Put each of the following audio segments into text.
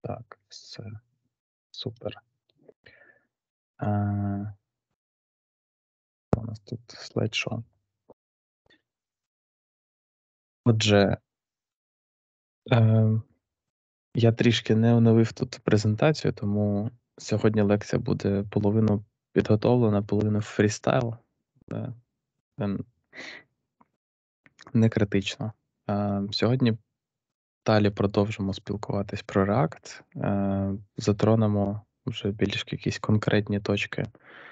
Так, все. Супер. Е, у нас тут слайд-шоу. Отже, е, я трішки не оновив тут презентацію, тому сьогодні лекція буде половину підготовлена, половину фрістайл. Е, ем, Не критично. Сьогодні далі продовжимо спілкуватись про React, затронемо вже більш якісь конкретні точки,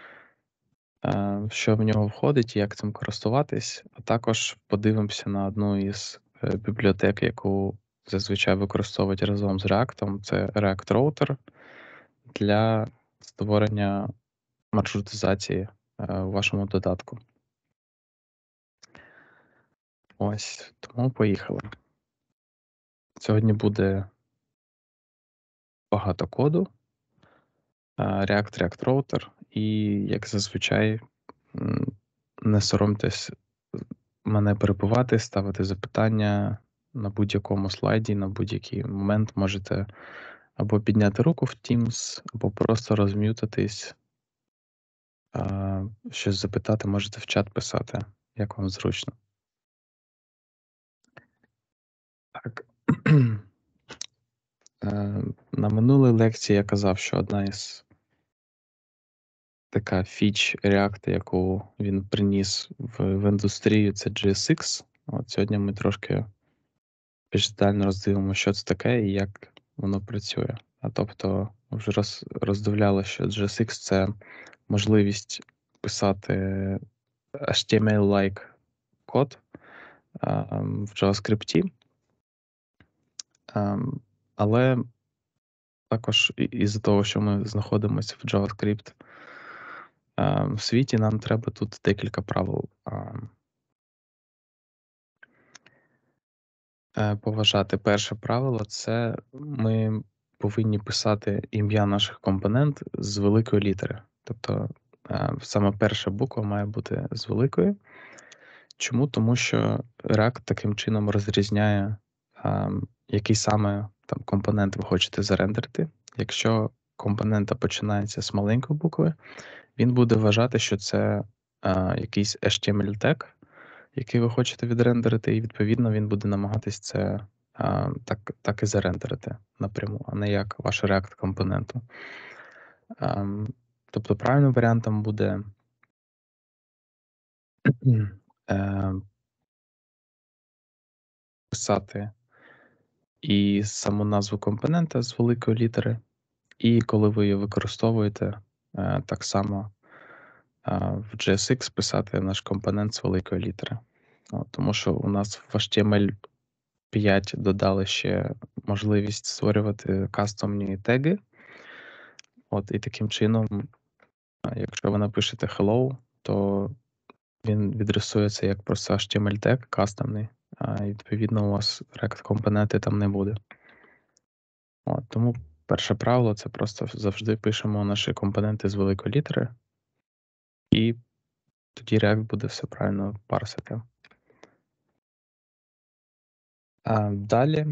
що в нього входить і як цим користуватись, а також подивимося на одну із бібліотек, яку зазвичай використовують разом з React. Це React Router для створення маршрутизації у вашому додатку. Ось, тому поїхали. Сьогодні буде багато коду, React Router, і, як зазвичай, не соромтесь мене перебивати, ставити запитання на будь-якому слайді, на будь-який момент можете або підняти руку в Teams, або просто розм'ютитись, щось запитати, можете в чат писати, як вам зручно. Так. На минулій лекції я казав, що одна із така фіч React, яку він приніс в індустрію, це JSX. От сьогодні ми трошки більш детально роздивимо, що це таке і як воно працює. Тобто, ми вже роздивляли, що JSX — це можливість писати HTML-like код в JavaScript, але також із-за того, що ми знаходимося в JavaScript в світі, нам треба тут декілька правил поважати. Перше правило — це ми повинні писати ім'я наших компонент з великої літери. Тобто саме перша буква має бути з великої. Чому? Тому що React таким чином розрізняє, який саме там компонент ви хочете зарендерити. Якщо компонента починається з маленької букви, він буде вважати, що це якийсь HTML-тег, який ви хочете відрендерити, і відповідно він буде намагатись це так і зарендерити напряму, а не як ваш React компоненту. Тобто правильним варіантом буде писати і саму назву компонента з великої літери, і коли ви її використовуєте, так само в JSX писати наш компонент з великої літери. Тому що у нас в HTML5 додали ще можливість створювати кастомні теги. І таким чином, якщо ви напишете hello, то він відрисується як просто HTML-тег кастомний, і відповідно у вас React-компоненти там не буде. Тому перше правило — це просто завжди пишемо наші компоненти з великої літери, і тоді React буде все правильно парсити. Далі,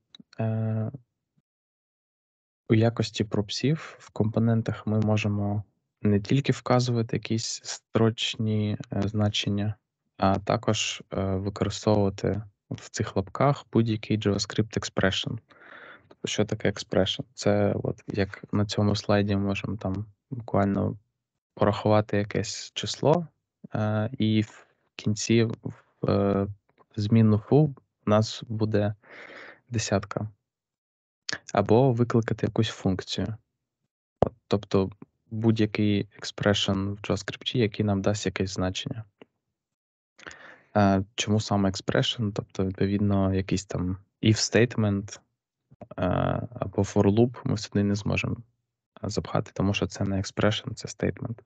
у якості пропсів в компонентах ми можемо не тільки вказувати якісь строчні значення, а також використовувати в цих лапках будь-який JavaScript expression. Тобто, що таке expression? Це як на цьому слайді ми можемо там буквально порахувати якесь число, і в кінці в змінну foo у нас буде десятка. Або викликати якусь функцію. Тобто будь-який expression в JavaScript, який нам дасть якесь значення. Чому саме expression? Тобто, відповідно, якийсь там if statement або for loop ми сюди не зможемо запхати, тому що це не expression, це statement.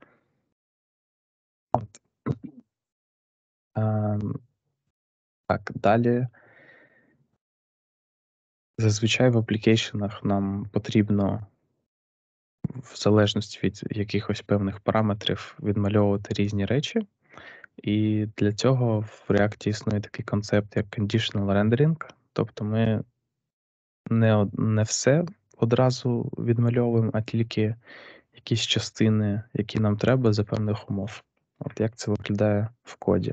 Так, далі. Зазвичай в аплікейшенах нам потрібно, в залежності від якихось певних параметрів, відмальовувати різні речі. І для цього в React існує такий концепт, як conditional rendering. Тобто ми не все одразу відмальовуємо, а тільки якісь частини, які нам треба за певних умов. От як це виглядає в коді.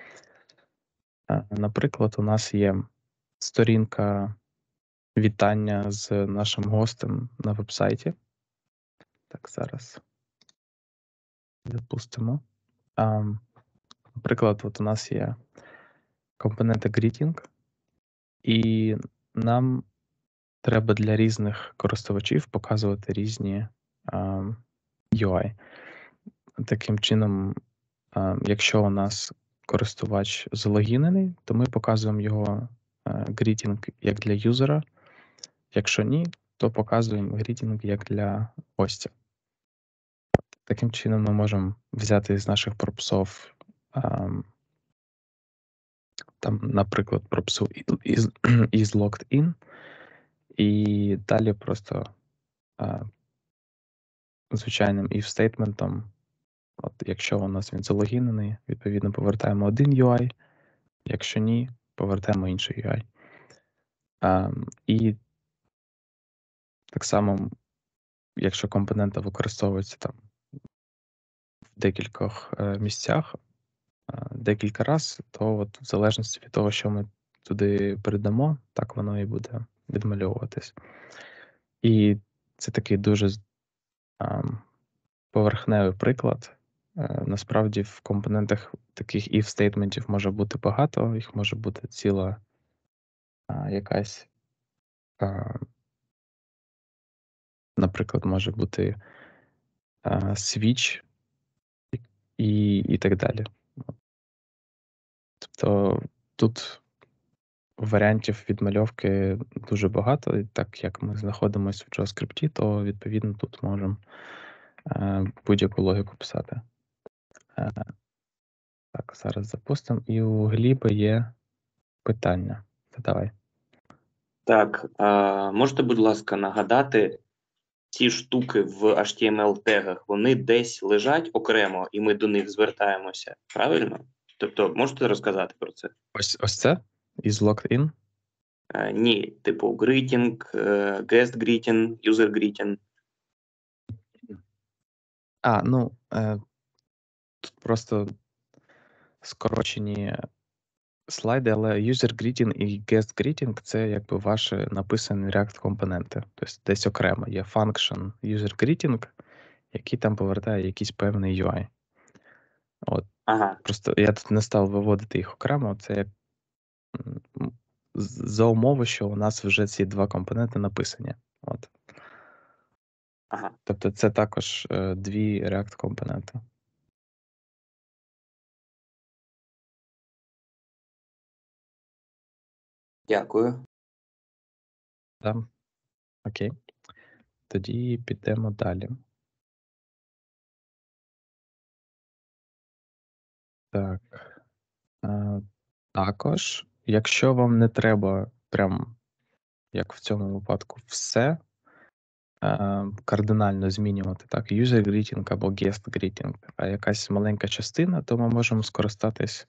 Наприклад, у нас є сторінка вітання з нашим гостем на веб-сайті. Так, зараз запустимо. Наприклад, от у нас є компоненти greeting, і нам треба для різних користувачів показувати різні UI. Таким чином, якщо у нас користувач залогінений, то ми показуємо його greeting як для юзера. Якщо ні, то показуємо greeting як для гостя. Таким чином ми можемо взяти з наших пропсов, там, наприклад, пропсу is logged in, і далі просто звичайним if стейтментом, от якщо у нас він залогінений, відповідно повертаємо один UI, якщо ні, повертаємо інший UI. І так само, якщо компонента використовується там в декількох місцях, декілька разів, то от в залежності від того, що ми туди передамо, так воно і буде відмальовуватись. І це такий дуже поверхневий приклад. Насправді в компонентах таких if стейтментів може бути багато, їх може бути ціла якась, наприклад, може бути switch і так далі. Тобто тут варіантів відмальовки дуже багато, і так як ми знаходимося в JavaScript, то відповідно тут можемо будь-яку логіку писати. Так, зараз запустимо. І у Гліби є питання. Давай. Так, можете, будь ласка, нагадати, ці штуки в HTML-тегах, вони десь лежать окремо, і ми до них звертаємося, правильно? Тобто, можете розказати про це? Ось це? Is logged in? Ні, типу greeting, guest greeting, user greeting. Тут просто скорочені слайди, але user greeting і guest greeting — це якби ваші написані React-компоненти. Тобто десь окремо є function user greeting, який там повертає якийсь певний UI. От. Ага. Просто я тут не став виводити їх окремо, це як за умови, що у нас вже ці два компоненти написані. От. Ага. Тобто це також дві React-компоненти. Дякую. Так. Окей. Тоді підемо далі. Так. Також, якщо вам не треба прям, як в цьому випадку, все кардинально змінювати, так, user greeting або guest greeting, а якась маленька частина, то ми можемо скористатись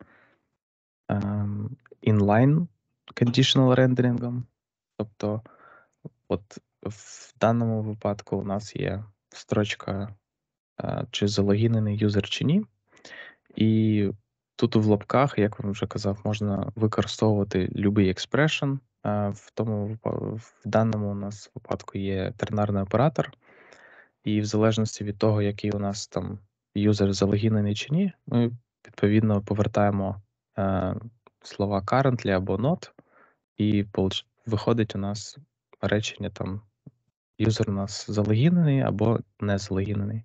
inline conditional rendering. Тобто, от в даному випадку у нас є строчка, чи залогінений юзер чи ні. І тут в лапках, як вам вже казав, можна використовувати любий expression. В даному у нас випадку є тернарний оператор, і в залежності від того, який у нас там юзер залогінений чи ні, ми відповідно повертаємо слова currently або not, і виходить у нас речення там юзер у нас залогінений або не залогінений.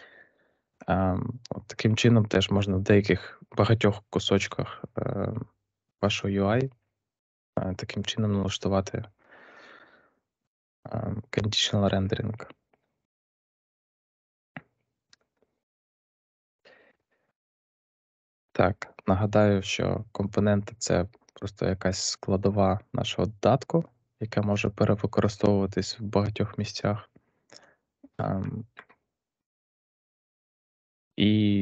От таким чином теж можна в деяких багатьох кусочках вашого UI таким чином налаштувати conditional rendering. Так, нагадаю, що компоненти — це просто якась складова нашого додатку, яка може перевикористовуватись в багатьох місцях. І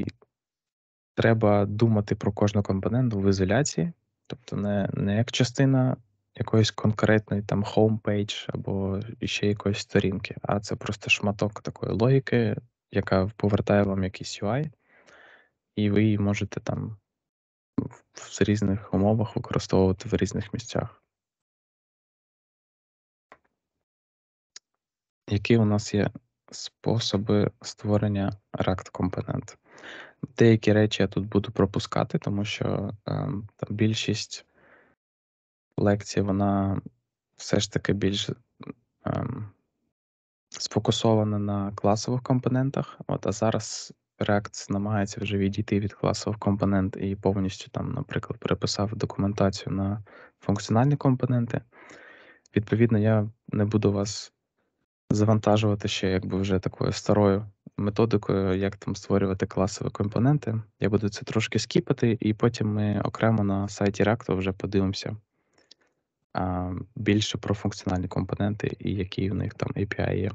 треба думати про кожну компоненту в ізоляції, тобто не як частина якоїсь конкретної там homepage або ще якоїсь сторінки, а це просто шматок такої логіки, яка повертає вам якийсь UI, і ви її можете там в різних умовах використовувати в різних місцях. Які у нас є способи створення React-компонент? Деякі речі я тут буду пропускати, тому що там більшість лекцій, вона все ж таки більш сфокусована на класових компонентах. А зараз React намагається вже відійти від класових компонент і повністю там, наприклад, переписав документацію на функціональні компоненти. Відповідно, я не буду вас завантажувати ще якби вже такою старою методикою, як там створювати класові компоненти. Я буду це трошки скіпати, і потім ми окремо на сайті React вже подивимося більше про функціональні компоненти і які у них там API є.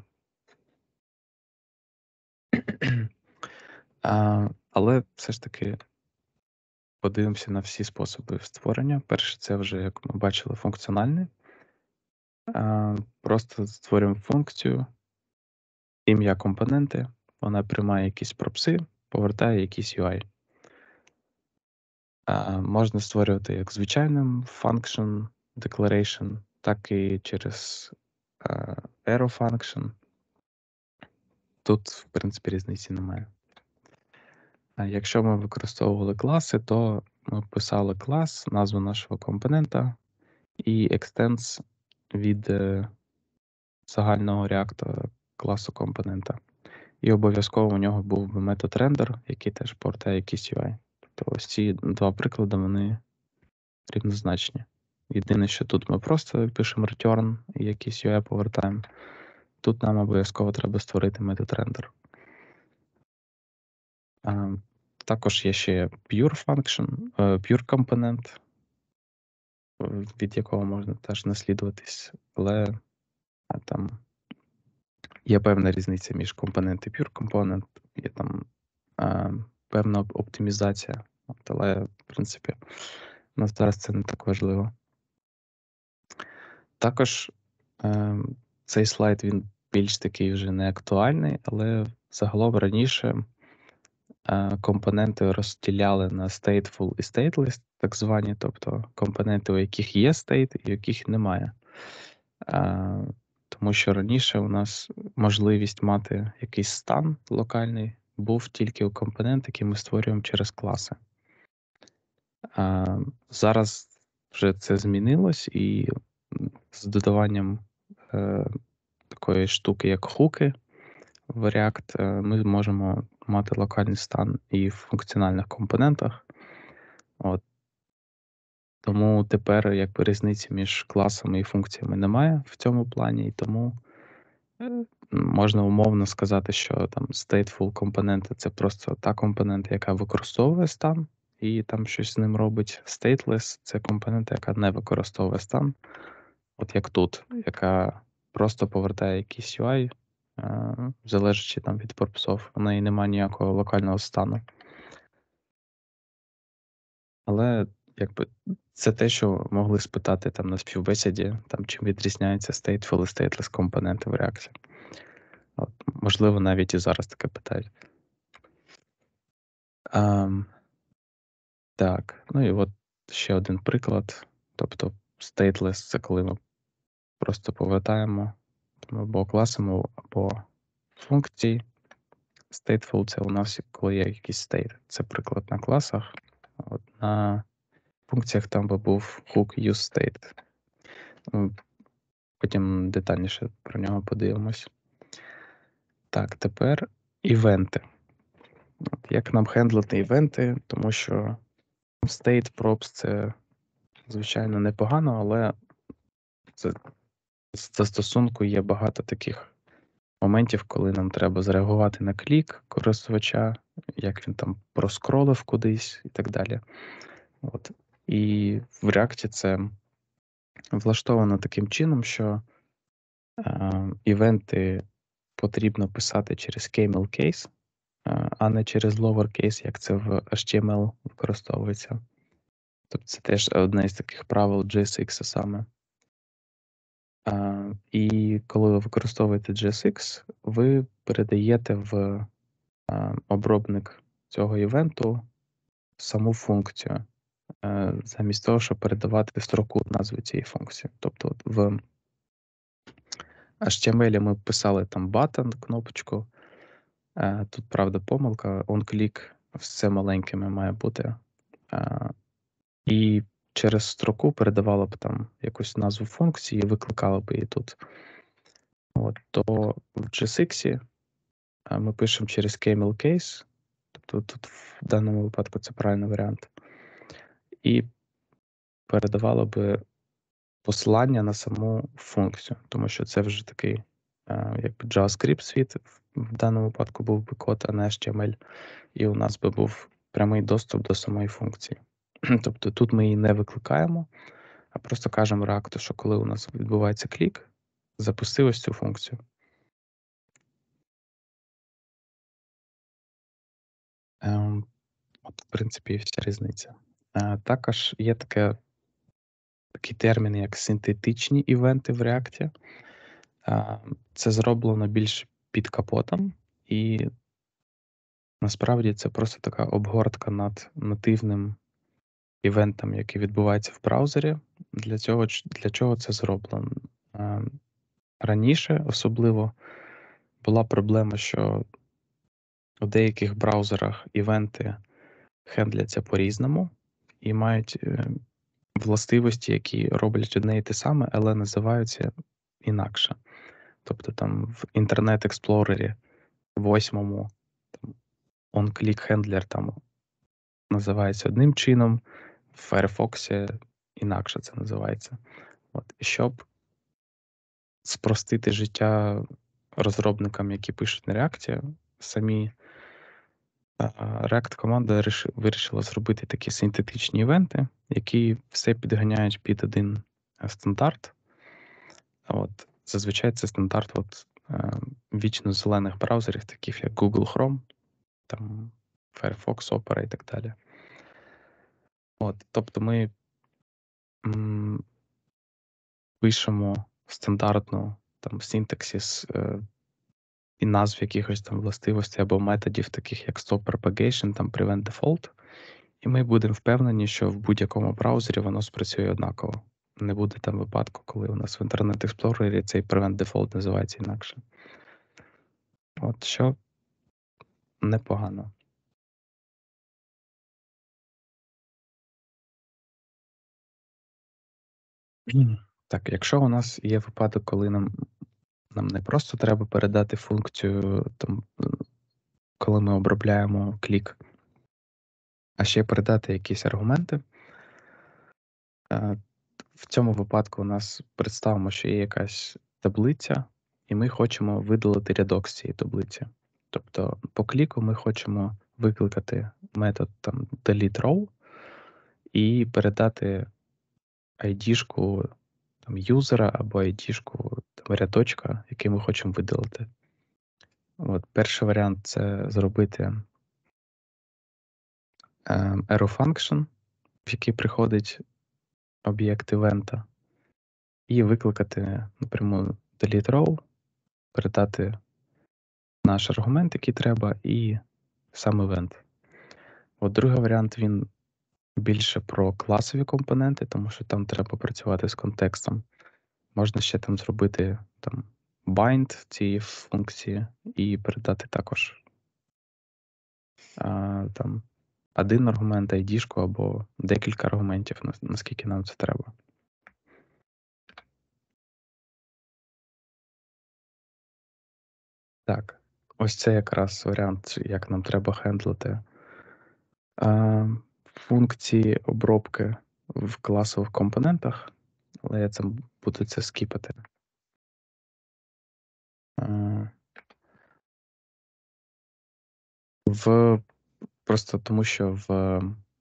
Але все ж таки подивимося на всі способи створення. Перше, це вже, як ми бачили, функціональний. Просто створюємо функцію, ім'я компоненти, вона приймає якісь пропси, повертає якийсь UI. Можна створювати як звичайним function declaration, так і через arrow function. Тут, в принципі, різниці немає. Якщо ми використовували класи, то ми писали клас, назву нашого компонента і екстенс від загального React класу компонента. І обов'язково у нього був би метод render, який теж повертає якийсь UI. Тобто ось ці два приклади, вони рівнозначні. Єдине, що тут ми просто пишемо return і якийсь UI повертаємо. Тут нам обов'язково треба створити метод render. Також є ще pure function, pure компонент, від якого можна теж наслідуватись, але там є певна різниця між компонент і pure component, є там певна оптимізація, але, в принципі, у нас зараз це не так важливо. Також цей слайд, він більш такий вже не актуальний, але загалом раніше компоненти розділяли на stateful і stateless, так звані, тобто компоненти, у яких є state і у яких немає. Тому що раніше у нас можливість мати якийсь стан локальний був тільки у компонент, який ми створюємо через класи. Зараз вже це змінилось, і з додаванням такої штуки, як хуки в React, ми можемо мати локальний стан і в функціональних компонентах. Тому тепер якби різниці між класами і функціями немає в цьому плані, і тому можна умовно сказати, що там stateful компоненти — це просто та компонента, яка використовує стан і там щось з ним робить. Stateless — це компонента, яка не використовує стан, от як тут, яка просто повертає якийсь UI, залежачи там від пропсов. У неї немає ніякого локального стану. Але якби це те, що могли спитати там на співбесіді, там чим відрізняється stateful і stateless компоненти в React. Можливо, навіть і зараз таке питають. Так, ну і от ще один приклад. Тобто stateless — це коли ми просто повертаємо або класами, або функції. Stateful — це у нас коли є якийсь state. Це приклад на класах. На функціях там би був hook useState. Потім детальніше про нього подивимось. Так, тепер івенти. Як нам хендлити івенти, тому що state props — це, звичайно, непогано, але в застосунку є багато таких моментів, коли нам треба зреагувати на клік користувача, як він там проскролив кудись і так далі. І в React це влаштовано таким чином, що івенти потрібно писати через camel case, а не через lowercase, як це в HTML використовується. Тобто це теж одне із таких правил JSX саме. І коли ви використовуєте JSX, ви передаєте в обробник цього івенту саму функцію, замість того, щоб передавати строку назви цієї функції. Тобто от в HTML ми писали там button, кнопочку. Тут, правда, помилка, onClick, все маленькими має бути. І через строку передавало б там якусь назву функції і викликало б її тут. То в JSX ми пишемо через camel case, тобто тут в даному випадку це правильний варіант, і передавало би посилання на саму функцію, тому що це вже такий якби JavaScript світ, в даному випадку був би код, а не HTML, і у нас би був прямий доступ до самої функції. Тобто тут ми її не викликаємо, а просто кажемо React, що коли у нас відбувається клік, запусти ось цю функцію. От, в принципі, і вся різниця. Також є такий термін, як синтетичні івенти в React. Це зроблено більш під капотом, і насправді це просто така обгортка над нативним івентом, який відбувається в браузері. Для чого це зроблено? Раніше особливо була проблема, що у деяких браузерах івенти хендляться по-різному і мають властивості, які роблять одне і те саме, але називаються інакше. Тобто там в Internet Explorer 8 onClick Handler там називається одним чином, в Firefox інакше це називається. І щоб спростити життя розробникам, які пишуть на React, самі React-команда вирішила зробити такі синтетичні івенти, які все підганяють під один стандарт. Зазвичай це стандарт вічно зелених браузерів, таких як Google Chrome, там Firefox, Opera і так далі. Тобто ми пишемо стандартну там синтаксис і назв якихось там властивостей або методів, таких як Stop Propagation, там Prevent Default, і ми будемо впевнені, що в будь-якому браузері воно спрацює однаково. Не буде там випадку, коли у нас в Internet Explorer цей Prevent Default називається інакше. Що непогано. Так, якщо у нас є випадок, коли нам не просто треба передати функцію, там, коли ми обробляємо клік, а ще передати якісь аргументи. В цьому випадку у нас представимо, що є якась таблиця, і ми хочемо видалити рядок з цієї таблиці. Тобто по кліку ми хочемо викликати метод там delete row і передати ID-шку там юзера або ID-шку рядочка, який ми хочемо видалити. Перший варіант — це зробити arrow function, в який приходить об'єкт івента, і викликати напряму delete row, передати наш аргумент, який треба, і сам івент. Другий варіант, він більше про класові компоненти, тому що там треба працювати з контекстом. Можна ще там зробити там bind цієї функції і передати також там один аргумент, ID-шку або декілька аргументів, наскільки нам це треба. Так, ось це якраз варіант, як нам треба хендлити функції обробки в класових компонентах, але я буду це скіпати. Просто тому, що в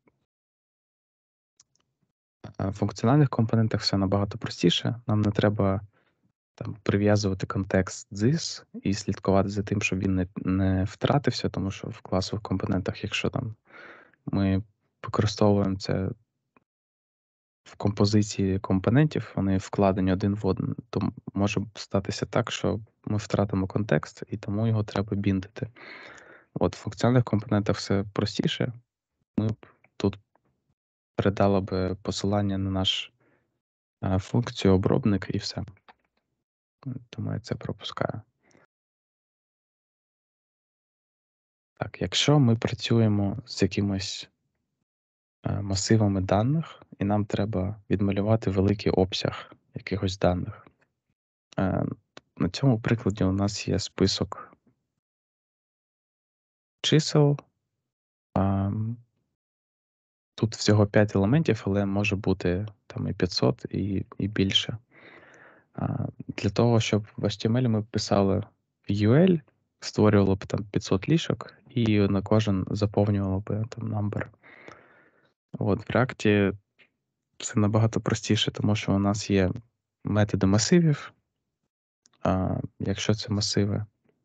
функціональних компонентах все набагато простіше. Нам не треба там прив'язувати контекст this і слідкувати за тим, щоб він не втратився, тому що в класових компонентах, якщо там ми використовуємо це в композиції компонентів вони вкладені один в один, то може статися так, що ми втратимо контекст, і тому його треба біндити. От в функціональних компонентах все простіше. Ми б тут передали би посилання на наш функцію обробник і все. Тому я це пропускаю. Так, якщо ми працюємо з якимось масивами даних, і нам треба відмалювати великий обсяг якихось даних. На цьому прикладі у нас є список чисел. Тут всього 5 елементів, але може бути там і 500, і більше. Для того, щоб в HTML ми писали UL, створювало б там 500 ліжок, і на кожен заповнювало б там number. От, в React це набагато простіше, тому що у нас є методи масивів. Якщо це масиви,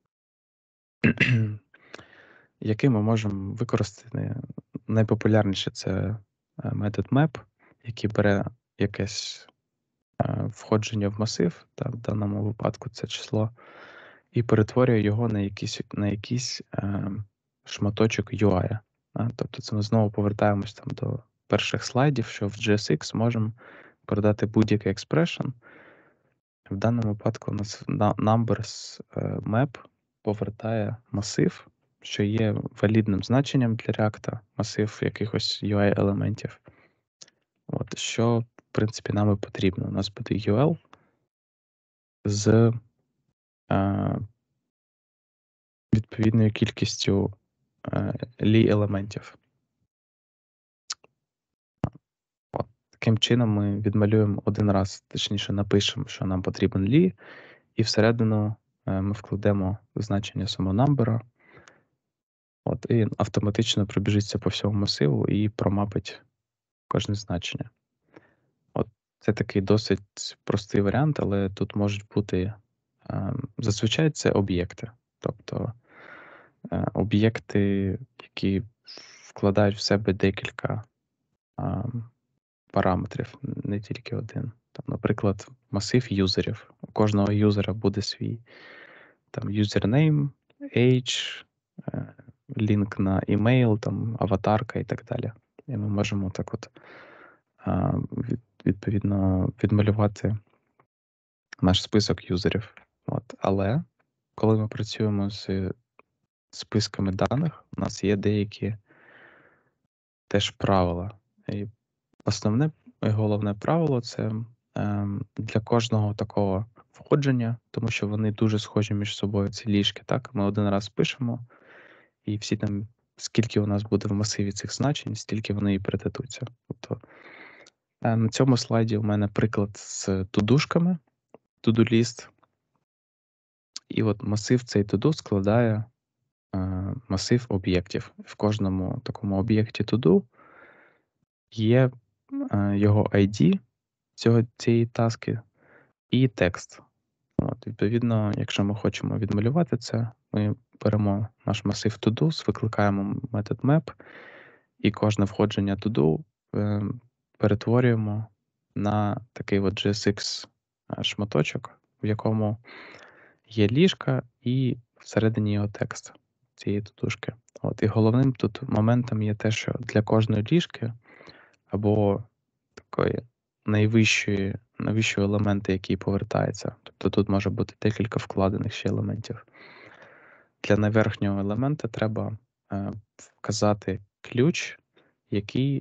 які ми можемо використати, найпопулярніше це метод map, який бере якесь входження в масив, так, в даному випадку це число, і перетворює його на якийсь шматочок UI. Тобто це ми знову повертаємось там до перших слайдів, що в JSX можемо передати будь-який expression. В даному випадку у нас numbers map повертає масив, що є валідним значенням для React, масив якихось UI-елементів. От, що, в принципі, нам і потрібно. У нас буде UL з відповідною кількістю елементів. От, таким чином ми відмалюємо один раз, точніше напишемо, що нам потрібен лі, і всередину ми вкладемо значення самонамбера, от, і автоматично пробіжиться по всьому масиву і промапить кожне значення. От, це такий досить простий варіант, але тут можуть бути зазвичай це об'єкти. Тобто об'єкти, які вкладають в себе декілька параметрів, не тільки один. Там, наприклад, масив юзерів. У кожного юзера буде свій там username, age, лінк на email, там, аватарка і так далі. І ми можемо так от відповідно відмалювати наш список юзерів. От. Але коли ми працюємо з списками даних, у нас є деякі теж правила. І основне і головне правило це для кожного такого входження, тому що вони дуже схожі між собою, ці ліжки. Так? Ми один раз пишемо, і всі там, скільки у нас буде в масиві цих значень, стільки вони і передадуться. Тобто на цьому слайді у мене приклад з тудушками, to-do list. І от масив цей to-do складає масив об'єктів. В кожному такому об'єкті to-do є його ID цієї таски і текст. От, відповідно, якщо ми хочемо відмалювати це, ми беремо наш масив to-do, викликаємо метод map, і кожне входження to-do перетворюємо на такий от JSX шматочок, в якому є ліжка і всередині його текст цієї тутушки. От, і головним тут моментом є те, що для кожної ліжки або такої найвищого елементу, який повертається. Тобто тут може бути декілька вкладених ще елементів. Для найверхнього елемента треба вказати ключ, який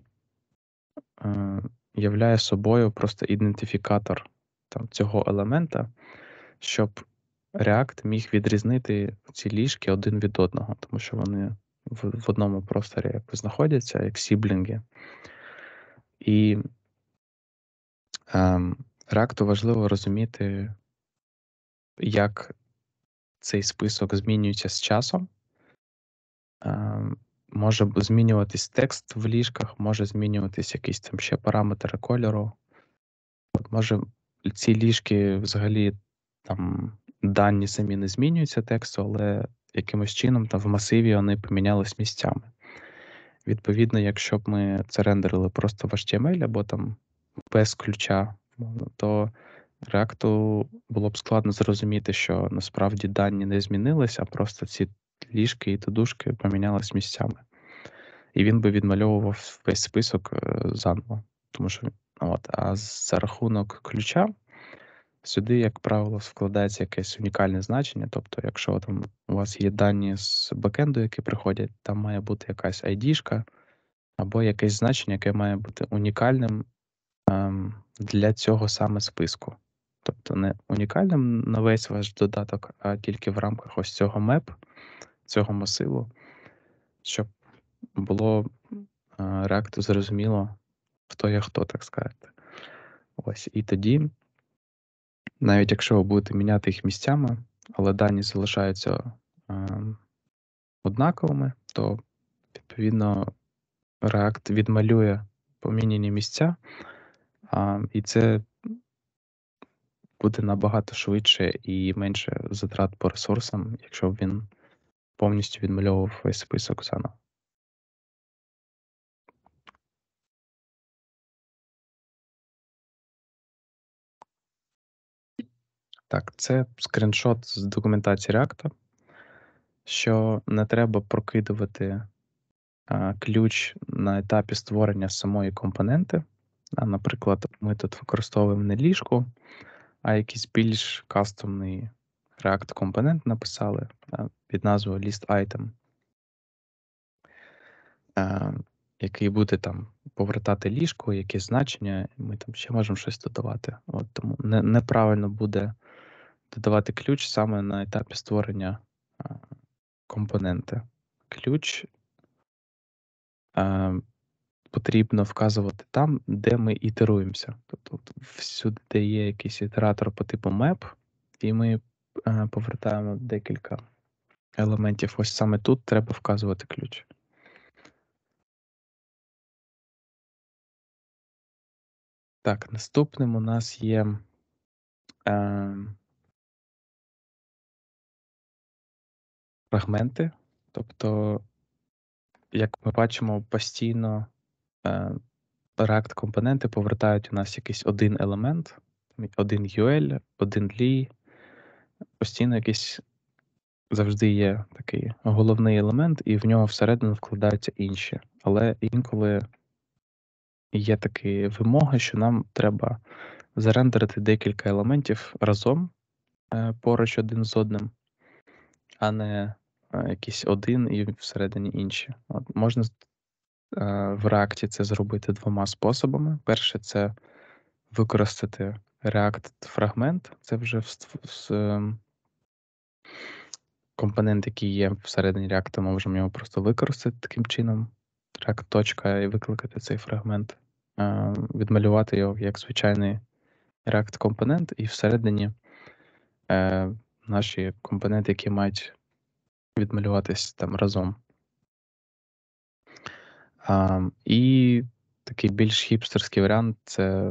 являє собою просто ідентифікатор там, цього елемента, щоб React міг відрізнити ці ліжки один від одного, тому що вони в одному просторі якби знаходяться, як сіблінги. І React важливо розуміти, як цей список змінюється з часом. Може змінюватись текст в ліжках, може змінюватись якийсь там ще параметр кольору. От може ці ліжки взагалі там дані самі не змінюються тексту, але якимось чином там в масиві вони помінялись місцями. Відповідно, якщо б ми це рендерили просто в HTML або там без ключа, то React було б складно зрозуміти, що насправді дані не змінились, а просто ці ліжки і тудушки помінялись місцями. І він би відмальовував весь список заново. Тому що, а за рахунок ключа сюди, як правило, вкладається якесь унікальне значення. Тобто, якщо там у вас є дані з бекенду, які приходять, там має бути якась ID-шка або якесь значення, яке має бути унікальним для цього саме списку. Тобто не унікальним на весь ваш додаток, а тільки в рамках ось цього меп, цього масиву, щоб було React зрозуміло, хто є хто, так сказати. Ось. І тоді, навіть якщо ви будете міняти їх місцями, але дані залишаються однаковими, то, відповідно, React відмалює поміняні місця, і це буде набагато швидше і менше затрат по ресурсам, якщо б він повністю відмальовував весь список заново. Так, це скріншот з документації React, що не треба прокидувати ключ на етапі створення самої компоненти. Наприклад, ми тут використовуємо не ліжку, а якийсь більш кастомний React-компонент написали під назвою list-item, який буде там повертати ліжко, якесь значення, і ми там ще можемо щось додавати. Тому неправильно буде додавати ключ саме на етапі створення компоненти. Ключ потрібно вказувати там, де ми ітеруємося. Тобто всюди, де є якийсь ітератор по типу map, і ми повертаємо декілька елементів. Ось саме тут треба вказувати ключ. Так, наступним у нас є фрагменти. Тобто, як ми бачимо, постійно React-компоненти повертають у нас якийсь один елемент, один UL, один LI. Постійно якийсь завжди є такий головний елемент, і в нього всередину вкладаються інші. Але інколи є такі вимоги, що нам треба зарендерити декілька елементів разом поруч один з одним, а не якийсь один і всередині інші. Можна в React це зробити двома способами. Перше — це використати React-фрагмент. Це вже компонент, який є всередині React, можемо його просто використати таким чином. React. І викликати цей фрагмент, відмалювати його як звичайний React-компонент, і всередині наші компоненти, які мають відмалюватись там разом. І такий більш хіпстерський варіант — це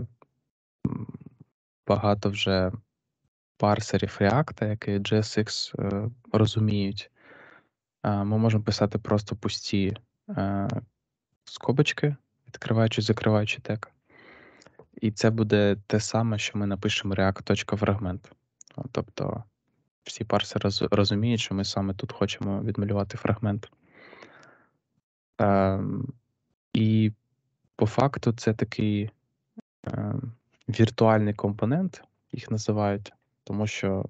багато вже парсерів React, які JSX розуміють. Ми можемо писати просто пусті скобочки, відкриваючи, закриваючи тег. І це буде те саме, що ми напишемо React.fragment. Тобто всі парсери розуміють, що ми саме тут хочемо відмалювати фрагмент. І по факту це такий віртуальний компонент, їх називають, тому що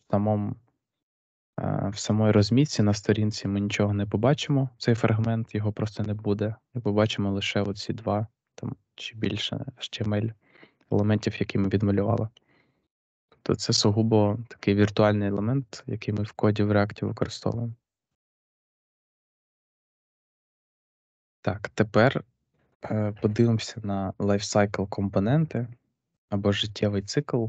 в самій розмітці на сторінці ми нічого не побачимо, цей фрагмент, його просто не буде. Ми побачимо лише оці два там, чи більше HTML елементів, які ми відмалювали. Тобто це сугубо такий віртуальний елемент, який ми в коді в React використовуємо. Так, тепер подивимося на lifecycle компоненти або життєвий цикл,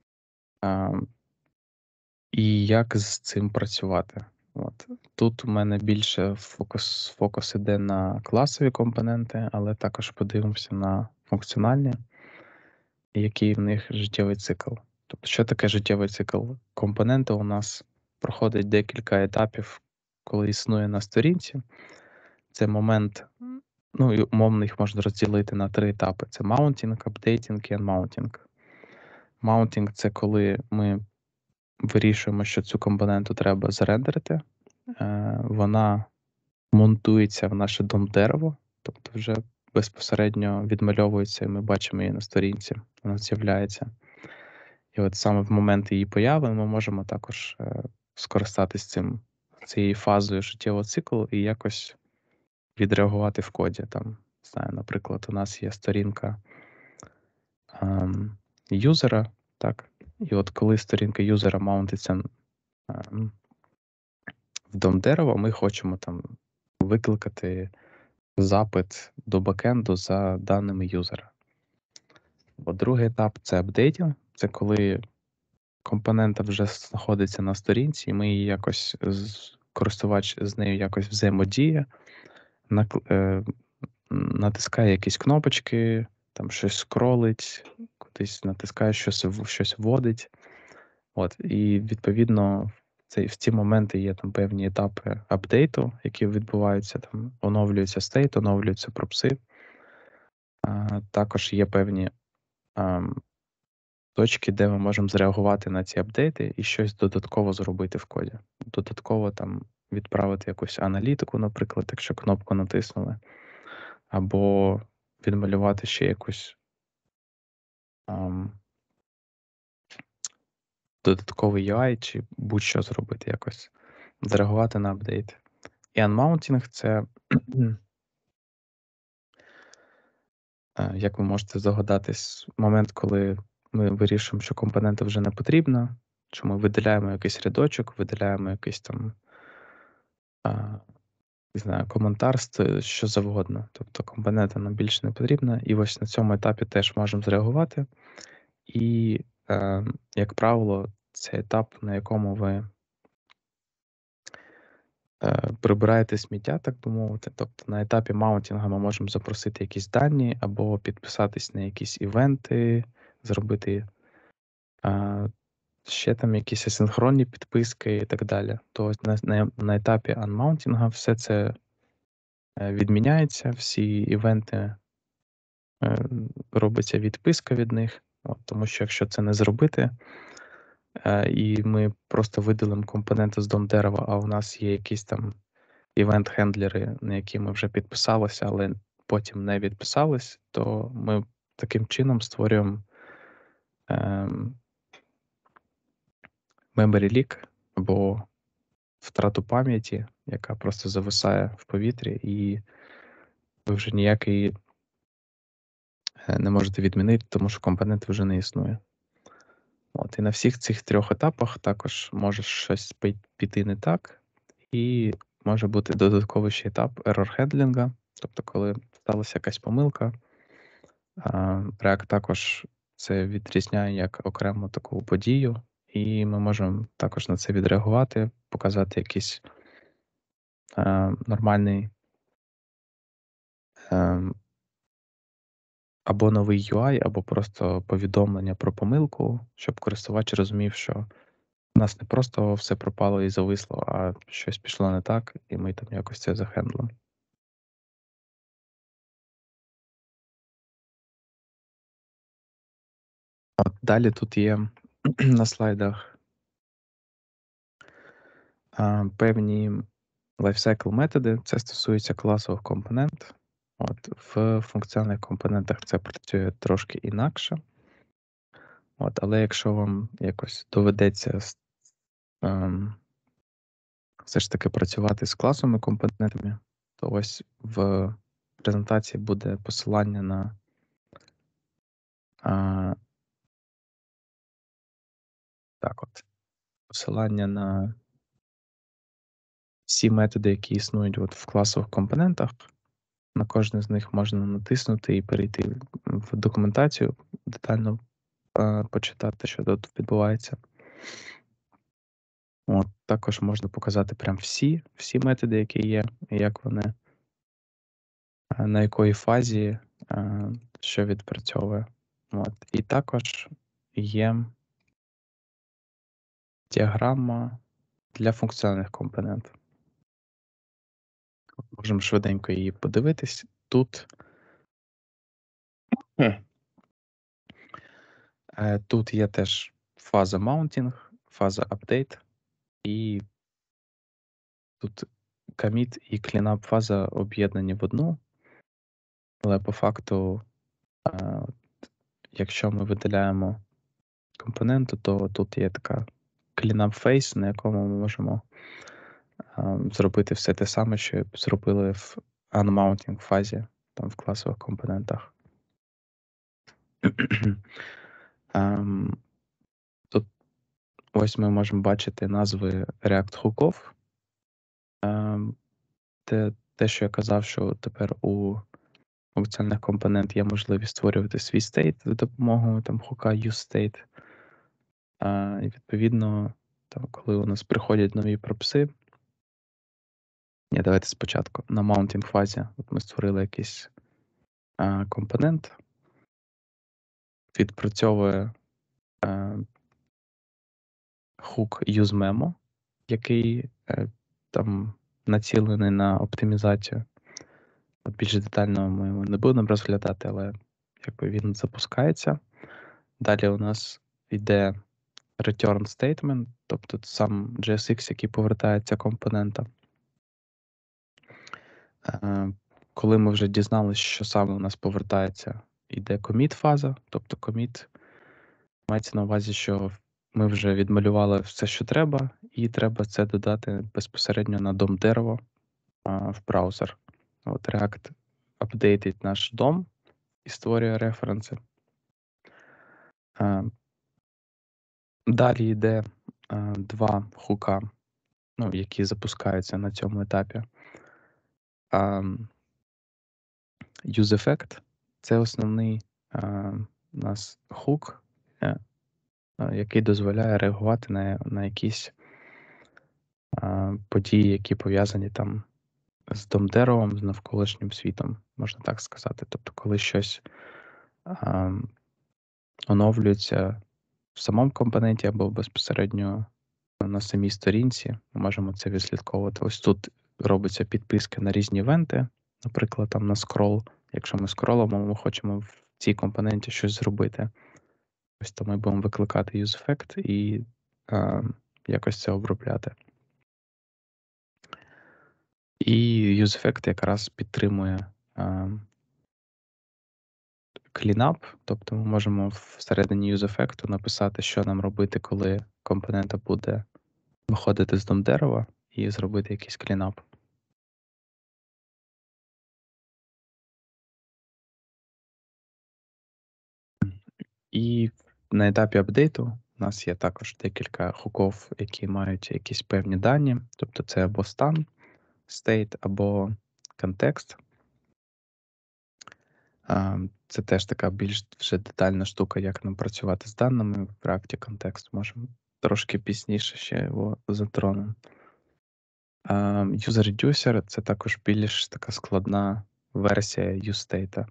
і як з цим працювати. Тут у мене більше фокус іде на класові компоненти, але також подивимося на функціональні, який в них життєвий цикл. Тобто, що таке життєвий цикл? Компоненти у нас проходить декілька етапів, коли існує на сторінці. Це момент Ну і умовно їх можна розділити на 3 етапи: це mounting, updating і unmounting. Mounting — це коли ми вирішуємо, що цю компоненту треба зарендерити. Вона монтується в наше DOM-дерево, тобто вже безпосередньо відмальовується, і ми бачимо її на сторінці, вона з'являється. І от саме в момент її появи ми можемо також скористатись цією фазою життєвого циклу і якось відреагувати в коді. Там, не знаю, наприклад, у нас є сторінка юзера, так, і от коли сторінка юзера маунтиться в DOM-дерево, ми хочемо там викликати запит до бекенду за даними юзера. Бо другий етап — це апдейтінг, це коли компонента вже знаходиться на сторінці, і ми її якось користувач з нею якось взаємодіє, натискає якісь кнопочки, там щось скролить, кудись натискає, щось вводить. От, і відповідно в ці моменти є там певні етапи апдейту, які відбуваються, там оновлюється стейт, оновлюються пропси. Також є певні точки, де ми можемо зреагувати на ці апдейти і щось додатково зробити в коді. Додатково там відправити якусь аналітику, наприклад, якщо кнопку натиснули, або відмалювати ще якусь додатковий UI, чи будь-що зробити якось, зреагувати на апдейт. І unmounting — це, як ви можете здогадатись, момент, коли ми вирішуємо, що компонента вже не потрібна, що ми видаляємо якийсь рядочок, видаляємо якийсь там, не знаю, коментар, що завгодно. Тобто компонента нам більше не потрібна. І ось на цьому етапі теж можемо зреагувати. І, як правило, це етап, на якому ви прибираєте сміття, так би мовити. Тобто на етапі маунтінгу ми можемо запросити якісь дані або підписатись на якісь івенти, зробити ще там якісь асинхронні підписки і так далі. То на етапі анмаунтінга все це відміняється, всі івенти, робиться відписка від них. Тому що якщо це не зробити, і ми просто видалимо компоненти з DOM-дерева, а у нас є якісь там івент-хендлери, на які ми вже підписалися, але потім не відписались, то ми таким чином створюємо memory leak або втрату пам'яті, яка просто зависає в повітрі, і ви вже ніякий не можете відмінити, тому що компонент вже не існує. І на всіх цих 3 етапах також може щось піти не так, і може бути додатковий ще етап error-хендлінга, тобто коли сталася якась помилка, React також це відрізняє як окрему таку подію, і ми можемо також на це відреагувати, показати якийсь нормальний або новий UI, або просто повідомлення про помилку, щоб користувач розумів, що у нас не просто все пропало і зависло, а щось пішло не так, і ми там якось це захендлимо. Далі тут є на слайдах певні lifecycle методи. Це стосується класових компонент. В функціональних компонентах це працює трошки інакше. Але якщо вам якось доведеться все ж таки працювати з класовими компонентами, то ось в презентації буде посилання на посилання на всі методи, які існують в класових компонентах. На кожен з них можна натиснути і перейти в документацію, детально почитати, що тут відбувається. Також можна показати прям всі методи, які є, і як вони, на якої фазі, що відпрацьовує. І також є діаграма для функціональних компонентів. Можемо швиденько її подивитись. тут, тут є теж фаза mounting, фаза update, і тут commit і cleanup фаза об'єднані в одну, але по факту, якщо ми видаляємо компоненту, то тут є така cleanup phase, на якому ми можемо зробити все те саме, що зробили в unmounting фазі, там в класових компонентах. Тут ось ми можемо бачити назви React-хуков. Те, що я казав, що тепер у функціональних компонент є можливість створювати свій стейт за допомогою там хука useState. І відповідно, там, коли у нас приходять нові пропси, давайте спочатку на mounting фазі от ми створили якийсь компонент, відпрацьовує хук useMemo, який там націлений на оптимізацію. От більш детально ми його не будемо розглядати, але якби він запускається. Далі у нас йде return statement, тобто сам JSX, який повертається компонента. Коли ми вже дізналися, що саме у нас повертається, йде commit фаза, тобто commit мається на увазі, що ми вже відмалювали все, що треба, і треба це додати безпосередньо на дом дерево в браузер. От React апдейтить наш дом і створює референси. Далі йде два хука, які запускаються на цьому етапі. UseEffect — це основний у нас хук, який дозволяє реагувати на якісь події, які пов'язані там з домдеревом, з навколишнім світом, можна так сказати. Тобто, коли щось оновлюється в самому компоненті або безпосередньо на самій сторінці, ми можемо це відслідковувати. Ось тут робиться підписка на різні івенти, наприклад, там на скрол. Якщо ми скролимо, ми хочемо в цій компоненті щось зробити. Ось то ми будемо викликати useEffect і якось це обробляти. І useEffect якраз підтримує cleanup, тобто ми можемо всередині useEffect написати, що нам робити, коли компонента буде виходити з домдерева, і зробити якийсь cleanup. І на етапі апдейту у нас є також декілька хуков, які мають якісь певні дані, тобто це або стан, state, або контекст. Це теж така більш вже детальна штука, як нам працювати з даними в React контекст. Можемо трошки пізніше ще його затронемо. User Reducer — це також більш така складна версія useState.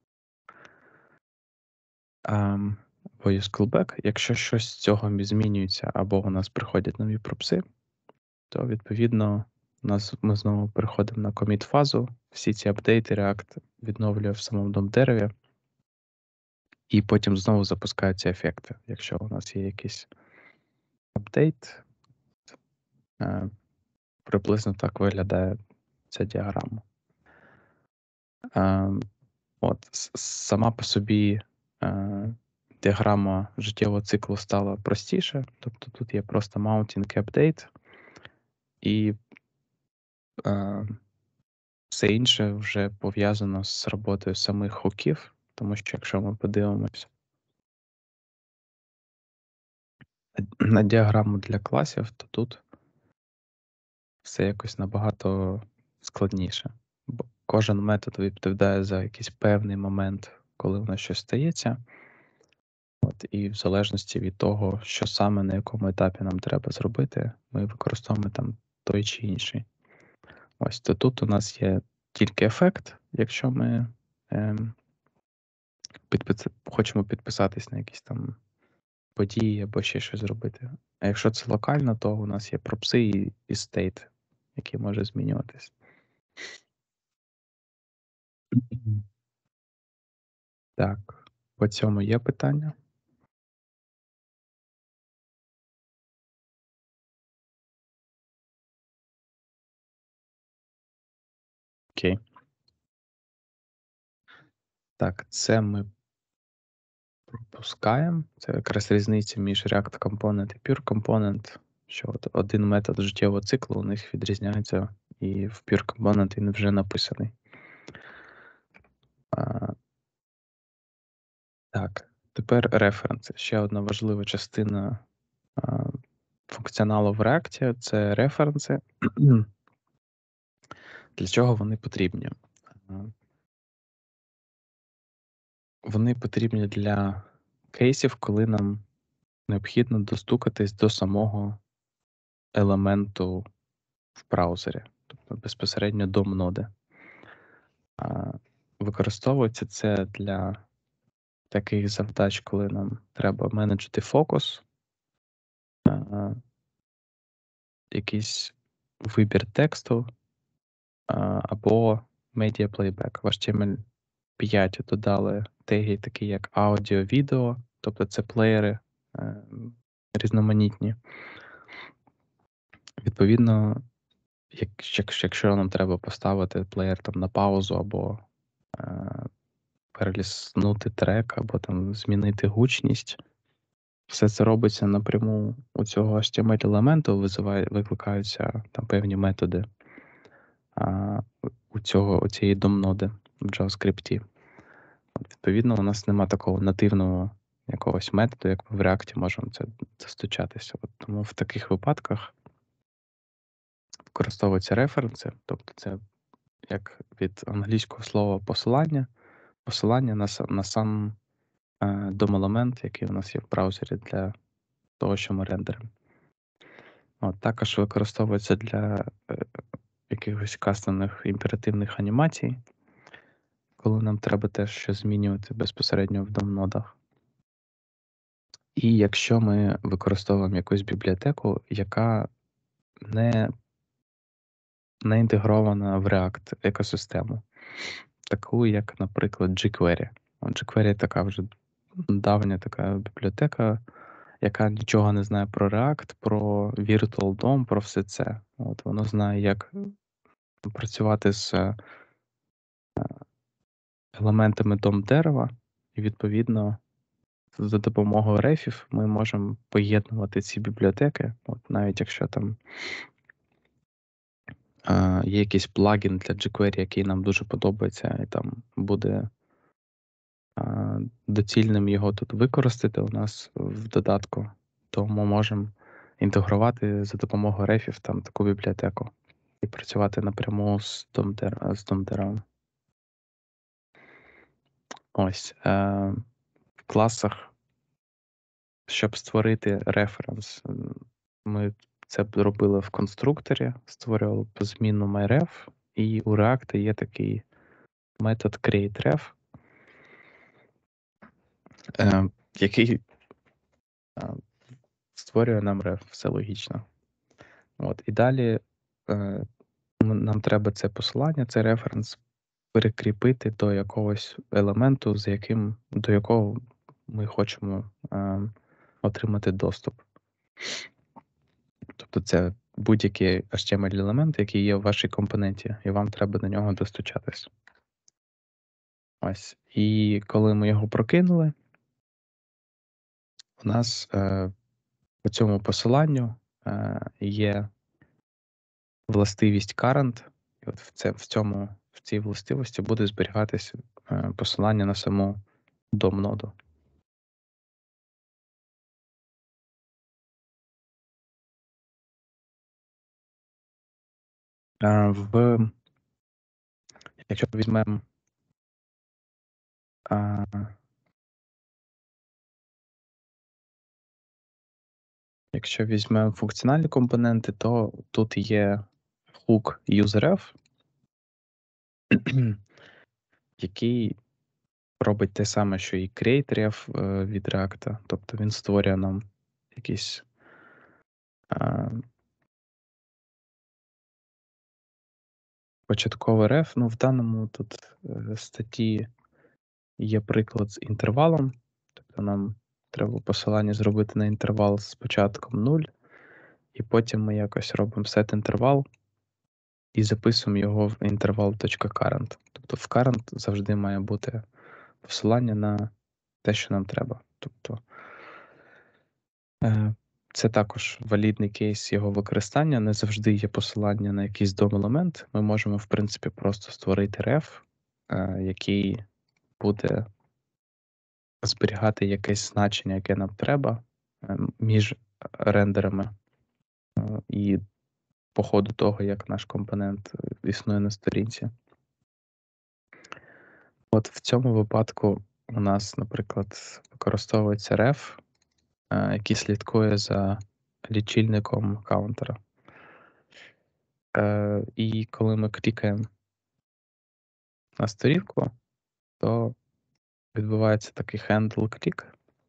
Або useCallback. Якщо щось з цього змінюється, або у нас приходять нові пропси, то відповідно ми знову переходимо на commit фазу. Всі ці апдейти React відновлює в самому дом-дереві, і потім знову запускаються ефекти. Якщо у нас є якийсь апдейт, приблизно так виглядає ця діаграма. Сама по собі діаграма життєвого циклу стала простіше, тобто тут є просто mounting і update, і все інше вже пов'язано з роботою самих хуків, тому що якщо ми подивимось на діаграму для класів, то тут все якось набагато складніше. Бо кожен метод відповідає за якийсь певний момент, коли у нас щось стається. І в залежності від того, що саме на якому етапі нам треба зробити, ми використовуємо там той чи інший. Ось то тут у нас є тільки ефект, якщо ми хочемо підписатись на якісь там події або ще щось зробити. А якщо це локально, то у нас є пропси і стейт, який може змінюватись. Так, по цьому є питання? Окей. Так, це ми пропускаємо. Це якраз різниця між React Component і Pure Component, що от один метод життєвого циклу у них відрізняється, і в Pure Component він вже написаний. Так, тепер референси. Ще одна важлива частина функціоналу в React — це референси. Для чого вони потрібні? А, Вони потрібні для кейсів, коли нам необхідно достукатись до самого елементу в браузері, тобто безпосередньо до ноди. Використовується це для таких завдач, коли нам треба менеджити фокус, якийсь вибір тексту або media playback. В HTML5 додали теги, такі як аудіо, відео, тобто це плеєри різноманітні. Відповідно, якщо нам треба поставити плеєр там на паузу або переліснути трек, або там змінити гучність, все це робиться напряму у цього HTML-елементу, викликаються там певні методи у цієї DOM-ноди в JavaScript. Відповідно, у нас нема такого нативного якогось методу, як ми в React можемо це достучатися. Тому в таких випадках використовуються референси, тобто це як від англійського слова посилання на сам DOM-елемент, який у нас є в браузері для того, що ми рендеримо. Також використовується для якихось кастомних імперативних анімацій, коли нам треба теж щось змінювати безпосередньо в DOM-нодах. І якщо ми використовуємо якусь бібліотеку, яка не інтегрована в React екосистему, таку як, наприклад, jQuery. jQuery така вже давня така бібліотека, яка нічого не знає про React, про Virtual DOM, про все це. Воно знає, як працювати з елементами DOM-дерева, і, відповідно, за допомогою рефів ми можемо поєднувати ці бібліотеки, навіть якщо там є якийсь плагін для jQuery, який нам дуже подобається, і там буде доцільним його тут використати у нас в додатку, то ми можемо інтегрувати за допомогою рефів там таку бібліотеку і працювати напряму з DOM-деревом. Ось. В класах, щоб створити референс, ми це робили в конструкторі, створювали змінну myRef, і у React є такий метод createRef, який створює нам ref, все логічно. І далі нам треба це посилання, цей референс перекріпити до якогось елементу, до якого ми хочемо отримати доступ. Тобто це будь-який HTML-елемент, який є в вашій компоненті, і вам треба до нього достучатись. Ось. І коли ми його прокинули, у нас по цьому посиланню є властивість current, і от в цій властивості буде зберігатися посилання на саму DOM-ноду. Якщо візьмемо функціональні компоненти, то тут є hook useref, який робить те саме, що і createRef від React, тобто він створює нам якийсь початковий ref. В даному тут статті є приклад з інтервалом, тобто нам треба посилання зробити на інтервал з початком 0, і потім ми якось робимо set інтервал і записуємо його в interval.current. Тобто в current завжди має бути посилання на те, що нам треба. Тобто це також валідний кейс його використання. Не завжди є посилання на якийсь DOM-елемент. Ми можемо, в принципі, просто створити ref, який буде зберігати якесь значення, яке нам треба між рендерами. І по ходу того, як наш компонент існує на сторінці. От в цьому випадку у нас, наприклад, використовується ref, який слідкує за лічильником каунтера. І коли ми клікаємо на сторінку, то відбувається такий handle click,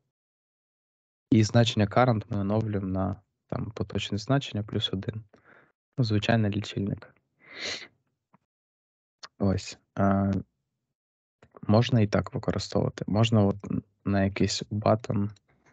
і значення current ми оновлюємо на там поточне значення +1. Ну, звичайний лічильник. Ось. Можна і так використовувати. Можна от на якийсь button,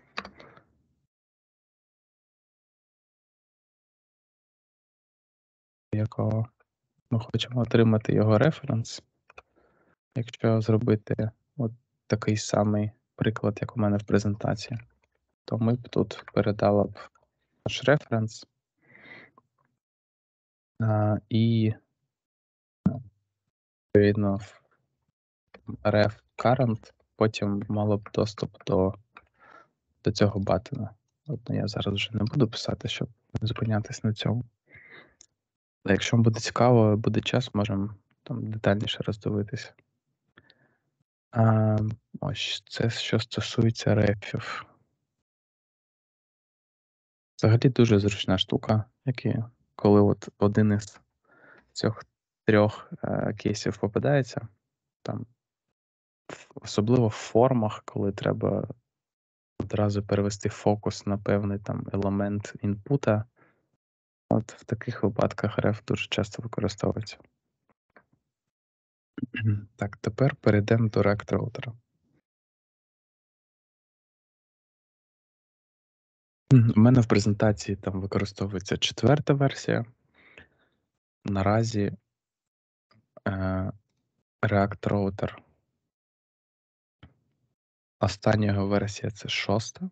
якого ми хочемо отримати його референс. Якщо зробити от такий самий приклад, як у мене в презентації, то ми б тут передали б наш референс і відповідно в ref current потім мало б доступ до цього баттона. От, ну, я зараз вже не буду писати, щоб не зупинятись на цьому. Але якщо вам буде цікаво, буде час, можемо там детальніше роздивитися. Ось це, що стосується рефів. Взагалі дуже зручна штука, коли от один із цих 3 кейсів попадається, там, особливо в формах, коли треба одразу перевести фокус на певний там елемент інпута, от в таких випадках ref дуже часто використовується. Так, тепер перейдемо до React Router. У мене в презентації там використовується 4-та версія. Наразі React Router. Остання його версія — це 6-та.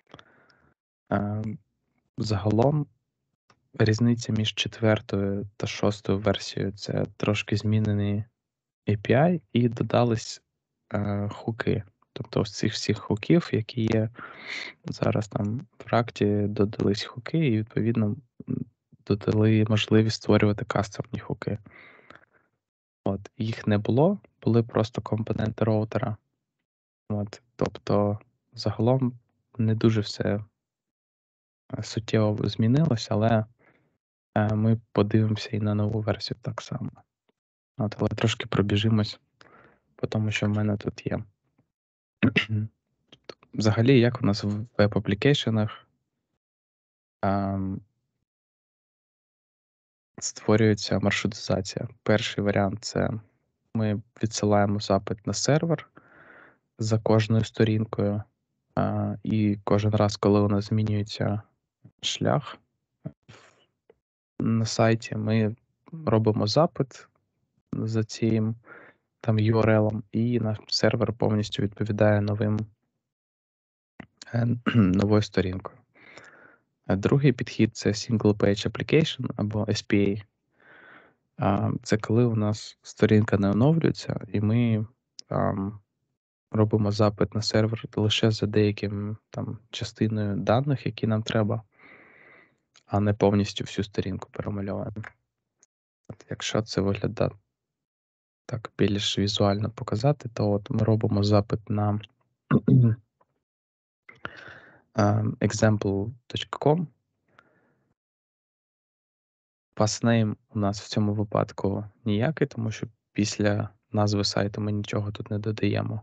Загалом різниця між 4-ю та 6-ю версією — це трошки змінений API і додались хуки. Тобто з цих всіх хуків, які є зараз там в React, додались хуки і, відповідно, додали можливість створювати кастомні хуки. От, їх не було, були просто компоненти роутера. От, тобто, загалом не дуже все суттєво змінилось, але ми подивимося і на нову версію так само. От, але трошки пробіжимось по тому, що в мене тут є. Взагалі, як у нас в веб-аплікейшенах створюється маршрутизація. Перший варіант — це ми відсилаємо запит на сервер за кожною сторінкою, і кожен раз, коли у нас змінюється шлях на сайті, ми робимо запит за цим там URL, і наш сервер повністю відповідає новою сторінкою. Другий підхід — це Single Page Application або SPA. Це коли у нас сторінка не оновлюється, і ми робимо запит на сервер лише за деяким там частиною даних, які нам треба, а не повністю всю сторінку перемальовуємо. От, якщо це виглядає так більш візуально показати, то от ми робимо запит на example.com. Passname у нас в цьому випадку ніякий, тому що після назви сайту ми нічого тут не додаємо.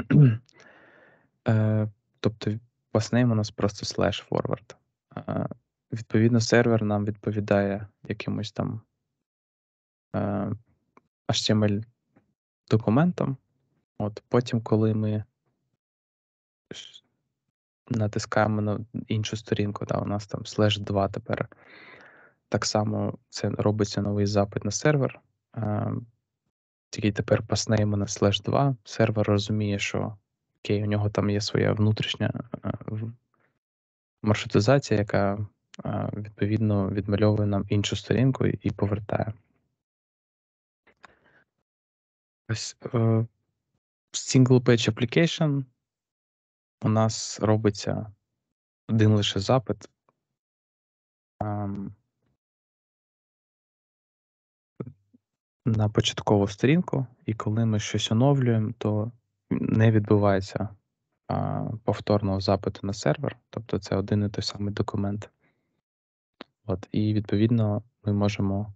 Тобто passname у нас просто /forward. Відповідно, сервер нам відповідає якимось там HTML-документом. Потім, коли ми натискаємо на іншу сторінку, у нас там /2 тепер, так само це робиться новий запит на сервер, тільки тепер паснеймо на /2, сервер розуміє, що окей, у нього там є своя внутрішня маршрутизація, яка відповідно відмальовує нам іншу сторінку і повертає. Ось Single Page Application у нас робиться один лише запит. На початкову сторінку, і коли ми щось оновлюємо, то не відбувається повторного запиту на сервер, тобто це один і той самий документ. І відповідно ми можемо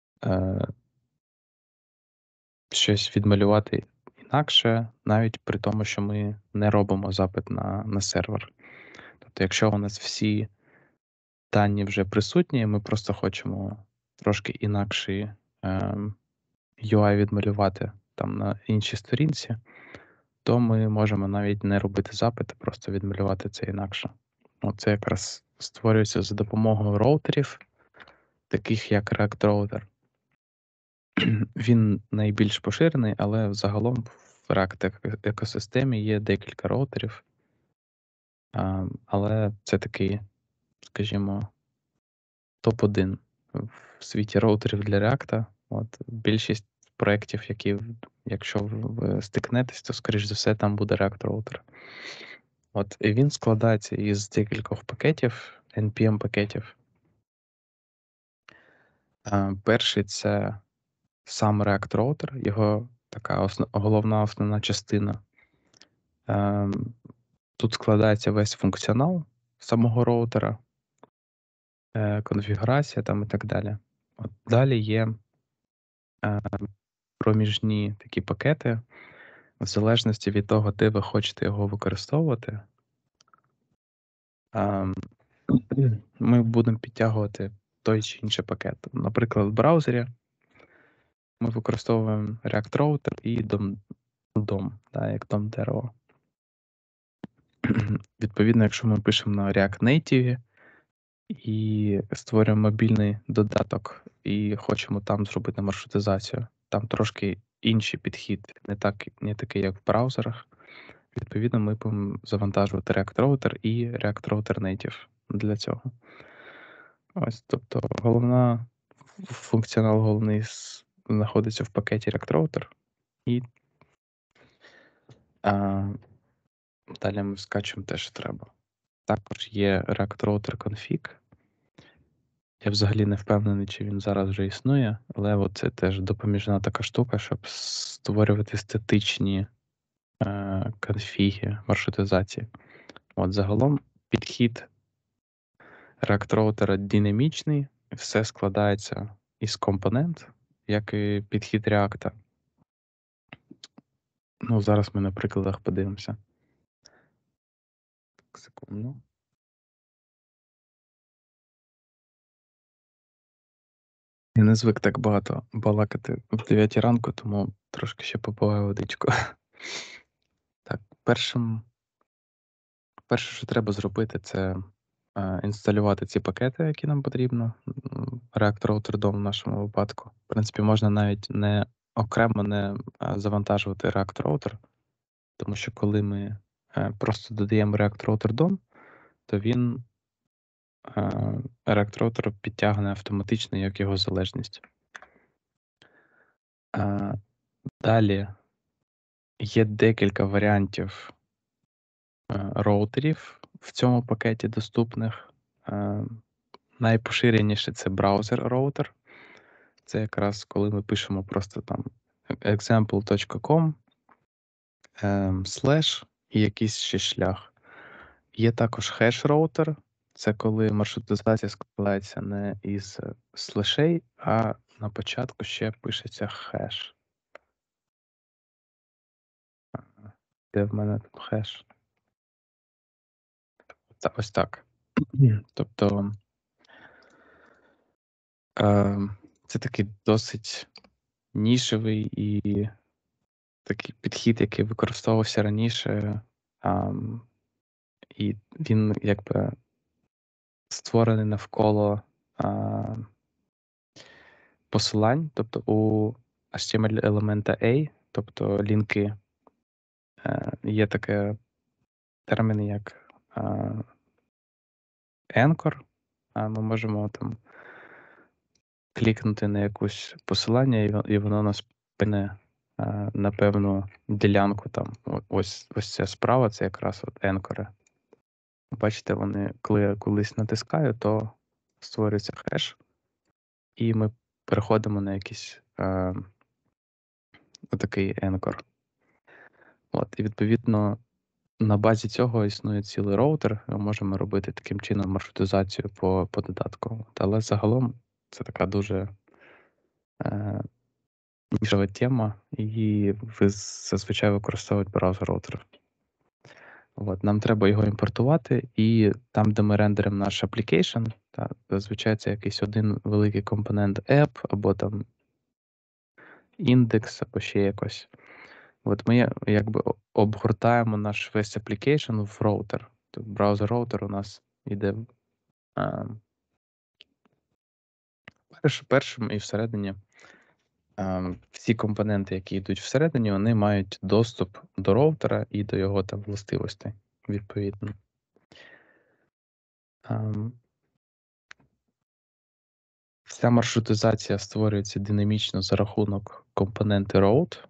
щось відмалювати інакше, навіть при тому, що ми не робимо запит на сервер. Тобто, якщо у нас всі дані вже присутні, ми просто хочемо трошки інакший UI відмалювати там на іншій сторінці, то ми можемо навіть не робити запит, а просто відмалювати це інакше. Це якраз створюється за допомогою роутерів, таких як React Router. Він найбільш поширений, але загалом в React екосистемі є декілька роутерів, але це такий, скажімо, топ-1 в світі роутерів для React. Більшість проєктів, якщо ви стикнетесь, то, скоріш за все, там буде React Router. І він складається із декількох пакетів, NPM-пакетів. Перший — це сам React Router, його така головна основна частина. Тут складається весь функціонал самого роутера, конфігурація там і так далі. Далі є проміжні такі пакети, в залежності від того, де ви хочете його використовувати. Ми будемо підтягувати той чи інший пакет. Наприклад, в браузері ми використовуємо React Router і DOM, як DOM дерево. Відповідно, якщо ми пишемо на React Native і створюємо мобільний додаток і хочемо там зробити маршрутизацію, там трошки інший підхід, не такий, як в браузерах. Відповідно, ми будемо завантажувати React Router і React Router Native для цього. Тобто функціонал головний знаходиться в пакеті React Router, і далі ми скачемо те, що треба. Також є React Router Config. Я взагалі не впевнений, чи він зараз вже існує, але це теж допоміжна така штука, щоб створювати статичні конфіги маршрутизації. Загалом підхід React Router динамічний, все складається із компонент, як і підхід React. Зараз ми на прикладах подивимося. Так, секунду. Я не звик так багато балакати в 9 ранку, тому трошки ще попиваю водичку. Так, перше, що треба зробити, це інсталювати ці пакети, які нам потрібно. React Router DOM в нашому випадку. В принципі, можна навіть окремо не завантажувати React Router, тому що коли ми просто додаємо React Router DOM, то він React Router підтягне автоматично як його залежність. Далі є декілька варіантів роутерів в цьому пакеті доступних. Найпоширеніше — це браузер-роутер. Це якраз коли ми пишемо просто там example.com / і якийсь ще шлях. Є також хеш-роутер. Це коли маршрутизація складається не із слешей, а на початку ще пишеться хеш. Де в мене тут хеш? Ось так. Тобто це такий досить нішевий і такий підхід, який використовувався раніше, і він якби створений навколо посилань, тобто у HTML елемента A, тобто лінки, є таке термін як anchor. Ми можемо там клікнути на якусь посилання, і воно нас пине на певну ділянку. Там ось ця справа, це якраз от енкори. Бачите, вони, коли я колись натискаю, то створюється хеш, і ми переходимо на якийсь отакий енкор. І відповідно на базі цього існує цілий роутер. Ми можемо робити таким чином маршрутизацію по додатку. Але загалом це така дуже нішова тема, і ви зазвичай використовують браузер-роутер. Нам треба його імпортувати, і там, де ми рендеримо наш application, зазвичай це якийсь один великий компонент app, або там індекс, або ще якось. Ми якби обгортаємо наш весь application в роутер. Тобто браузер-роутер у нас йде першим, і всередині всі компоненти, які йдуть всередині, вони мають доступ до роутера і до його там властивостей, відповідно. Вся маршрутизація створюється динамічно за рахунок компоненти route.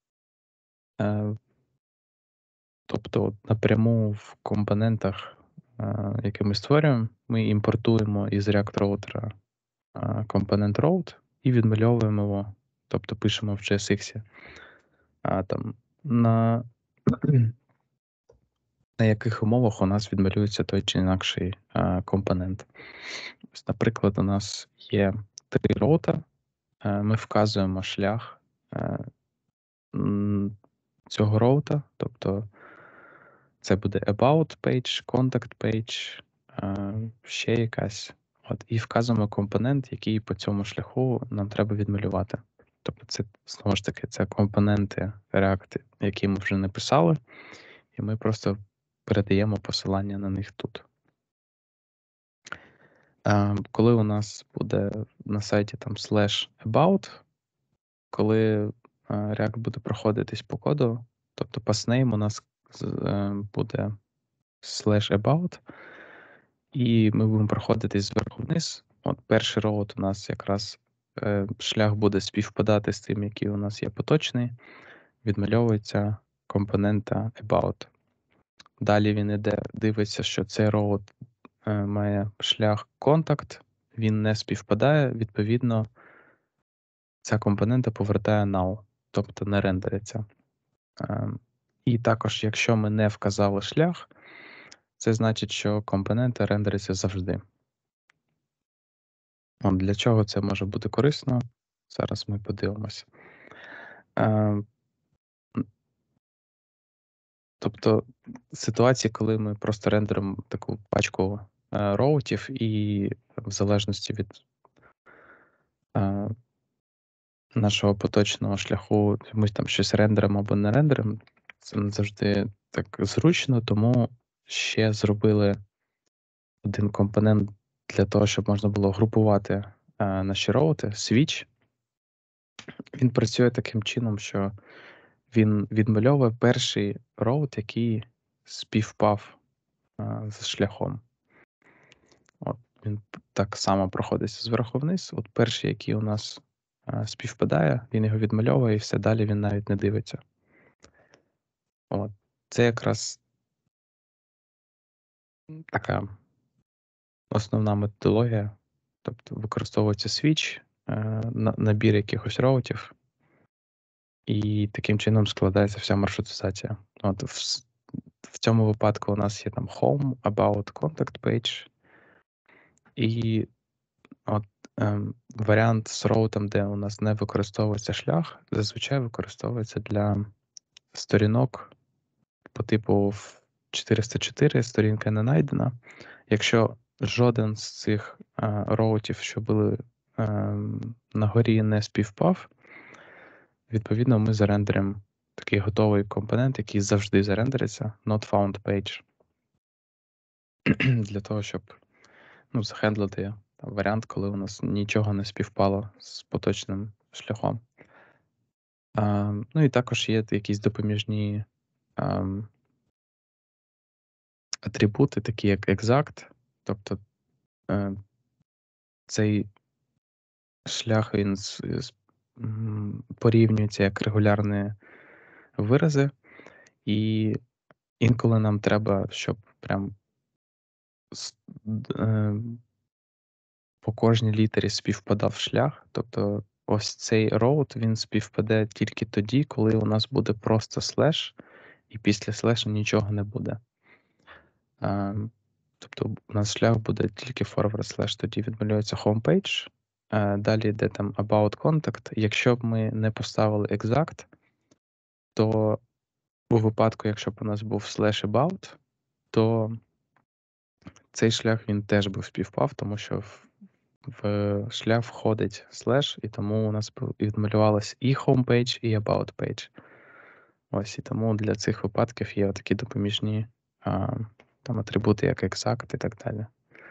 Тобто напряму в компонентах, які ми створюємо, ми імпортуємо із React роутера компонент route і відмальовуємо його, тобто пишемо в JSX там на яких умовах у нас відмалюється той чи інакший компонент. Ось, наприклад, у нас є 3 роута, ми вказуємо шлях цього роута, тобто це буде about page, contact page, ще якась. І вказуємо компонент, який по цьому шляху нам треба відмалювати. Тобто це, знову ж таки, це компоненти React, які ми вже написали, і ми просто передаємо посилання на них тут. Коли у нас буде на сайті там /about, коли React буде проходитись по коду, тобто path-name у нас буде /about, і ми будемо проходитись зверху вниз. Перший роут у нас якраз шлях буде співпадати з тим, який у нас є поточний, відмальовується компонента about. Далі він іде, дивиться, що цей роут має шлях contact, він не співпадає, відповідно, ця компонента повертає null, тобто не рендериться. І також, якщо ми не вказали шлях, це значить, що компонента рендериться завжди. Для чого це може бути корисно? Зараз ми подивимося. Тобто ситуації, коли ми просто рендеримо таку пачку роутів, і в залежності від нашого поточного шляху ми там щось рендеримо або не рендеримо, це не завжди так зручно, тому ще зробили один компонент для того, щоб можна було групувати наші роути, switch. Він працює таким чином, що він відмальовує перший роут, який співпав з шляхом. Він так само проходиться зверху вниз. Перший, який у нас співпадає, він його відмальовує, і все далі він навіть не дивиться. Це якраз така основна методологія. Тобто використовується switch, набір якихось роутів, і таким чином складається вся маршрутизація. В цьому випадку у нас є там home, about, contact page, і варіант з роутом, де у нас не використовується шлях, зазвичай використовується для сторінок по типу 404, сторінка не знайдена. Якщо жоден з цих роутів, що були на горі, не співпав, відповідно ми зарендеримо такий готовий компонент, який завжди зарендериться, not found page, для того, щоб захендлити там варіант, коли у нас нічого не співпало з поточним шляхом. Ну і також є якісь допоміжні атрибути, такі як exact, тобто цей шлях він порівнюється як регулярні вирази, і інколи нам треба, щоб прям по кожній літері співпадав шлях. Тобто ось цей road, він співпаде тільки тоді, коли у нас буде просто слеш, і після слеша нічого не буде. Тобто у нас шлях буде тільки forward slash, тоді відмалюється homepage. Далі йде там about contact. Якщо б ми не поставили exact, то у випадку, якщо б у нас був slash about, то цей шлях він теж би співпав, тому що в шлях входить слеш, і тому у нас відмалювалось і homepage, і about page. Ось, і тому для цих випадків є такі допоміжні там атрибути, як exact і так далі.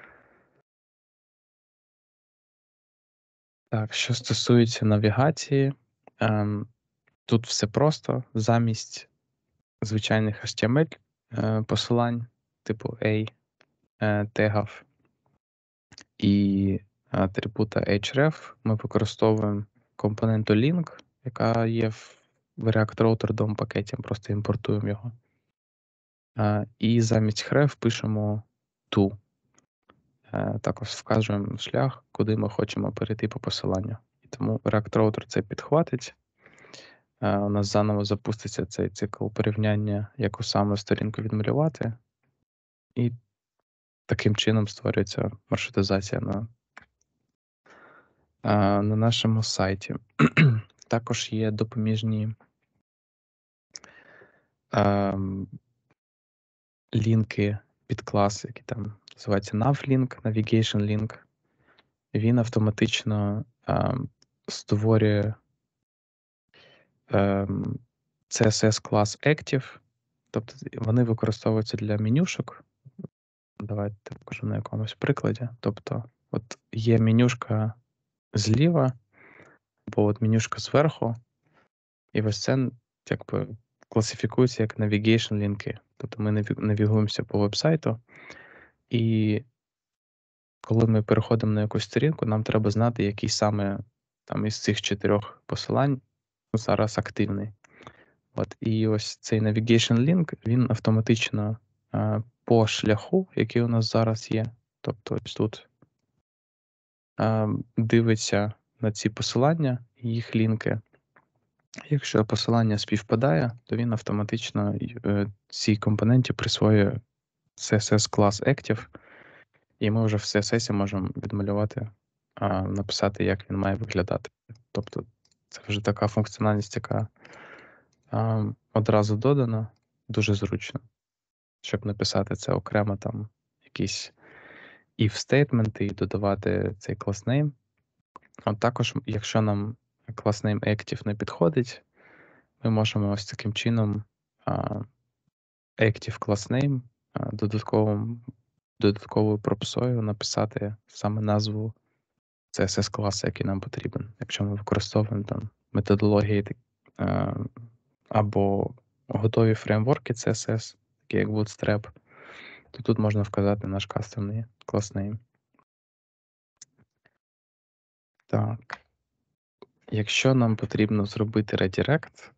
Так, що стосується навігації, тут все просто. Замість звичайних HTML посилань, типу A, тегів і атрибута href, ми використовуємо компоненту link, яка є в React Router DOM пакеті, ми просто імпортуємо його. І замість href пишемо to. Також вказуємо шлях, куди ми хочемо перейти по посиланню. І тому React Router це підхватить. У нас заново запуститься цей цикл порівняння, яку саме сторінку відмалювати. І таким чином створюється маршрутизація на нашому сайті. Також є допоміжні лінки під клас, які там називаються NavLink, Navigation Link. Він автоматично створює CSS клас Active, тобто вони використовуються для менюшок. Давайте покажу на якомусь прикладі. Тобто, от є менюшка зліва, або от менюшка зверху, і ось це якби класифікується як navigation лінки. Тобто ми навігуємося по вебсайту, і коли ми переходимо на якусь сторінку, нам треба знати, який саме там із цих 4 посилань зараз активний. От, і ось цей navigation link, він автоматично по шляху, який у нас зараз є, тобто ось тут дивиться на ці посилання і їх лінки. Якщо посилання співпадає, то він автоматично цій компоненті присвоює CSS клас Active, і ми вже в CSS можемо відмалювати, написати, як він має виглядати. Тобто це вже така функціональність, яка одразу додана, дуже зручно, щоб написати це окремо, там якісь if-стейтменти і додавати цей class name. От також, якщо нам class name Active не підходить, ми можемо ось таким чином Active class name додатковою пропсою написати саме назву CSS класу, який нам потрібен. Якщо ми використовуємо там методології або готові фреймворки CSS, такі як Bootstrap, то тут можна вказати наш кастомний class name. Так. Якщо нам потрібно зробити редирект,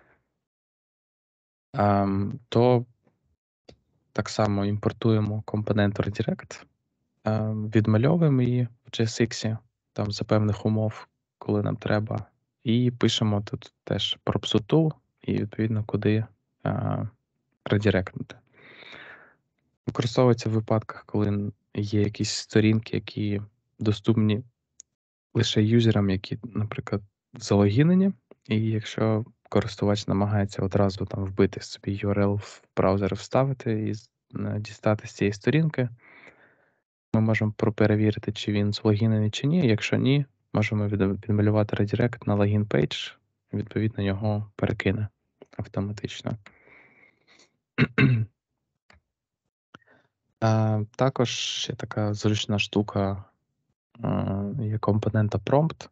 то так само імпортуємо компонент redirect, відмальовуємо її в JSX, там за певних умов, коли нам треба, і пишемо тут теж пропсу і відповідно куди редиректнути. Використовується в випадках, коли є якісь сторінки, які доступні лише юзерам, які, наприклад, залогінені, і якщо користувач намагається одразу там вбити собі URL в браузер, вставити і дістати з цієї сторінки, ми можемо перевірити, чи він злогінений чи ні. Якщо ні, можемо відмалювати редирект на логін пейдж, відповідно його перекине. автоматично. Також ще така зручна штука є компонента Prompt.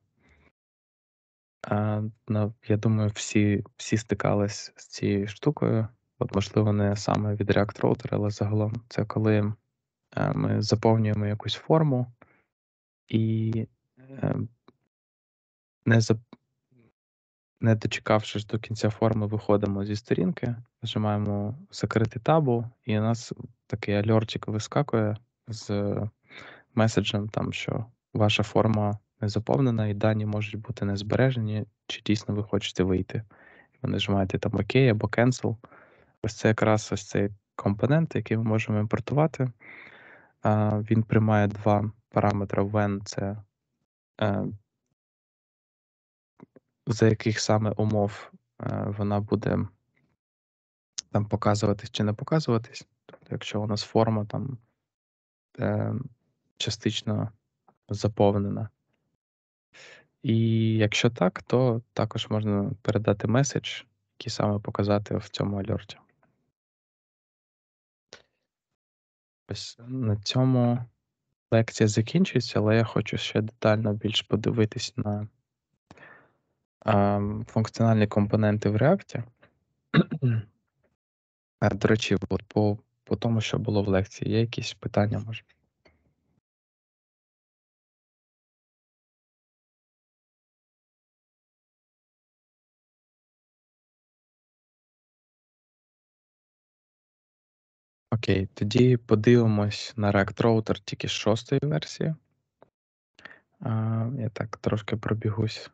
Я думаю, всі стикались з цією штукою. От, можливо, не саме від React Router, але загалом це коли ми заповнюємо якусь форму і е, не, за, не дочекавшись до кінця форми, виходимо зі сторінки, нажимаємо закрити табу, і у нас такий альортик вискакує з меседжем, там, що ваша форма не заповнена і дані можуть бути не збережені, чи дійсно ви хочете вийти. Ви нажимаєте там ОК або Cancel. Ось це якраз ось цей компонент, який ми можемо імпортувати. Він приймає два параметри when, це за яких саме умов вона буде там показуватись чи не показуватись. Тобто, якщо у нас форма там частично заповнена. І якщо так, то також можна передати меседж, який саме показати в цьому альорті. Ось на цьому лекція закінчується, але я хочу ще детально більш подивитись на функціональні компоненти в React. До речі, от по тому, що було в лекції, є якісь питання, може? Окей, тоді подивимось на React Router тільки з 6-ї версії. Я так трошки пробігусь.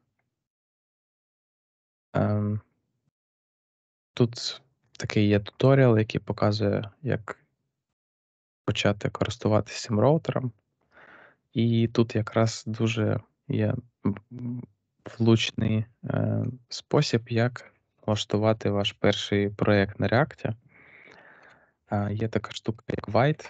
Тут такий є туторіал, який показує, як почати користуватися цим роутером. І тут якраз дуже є влучний спосіб, як влаштувати ваш перший проєкт на React. Є така штука, як White.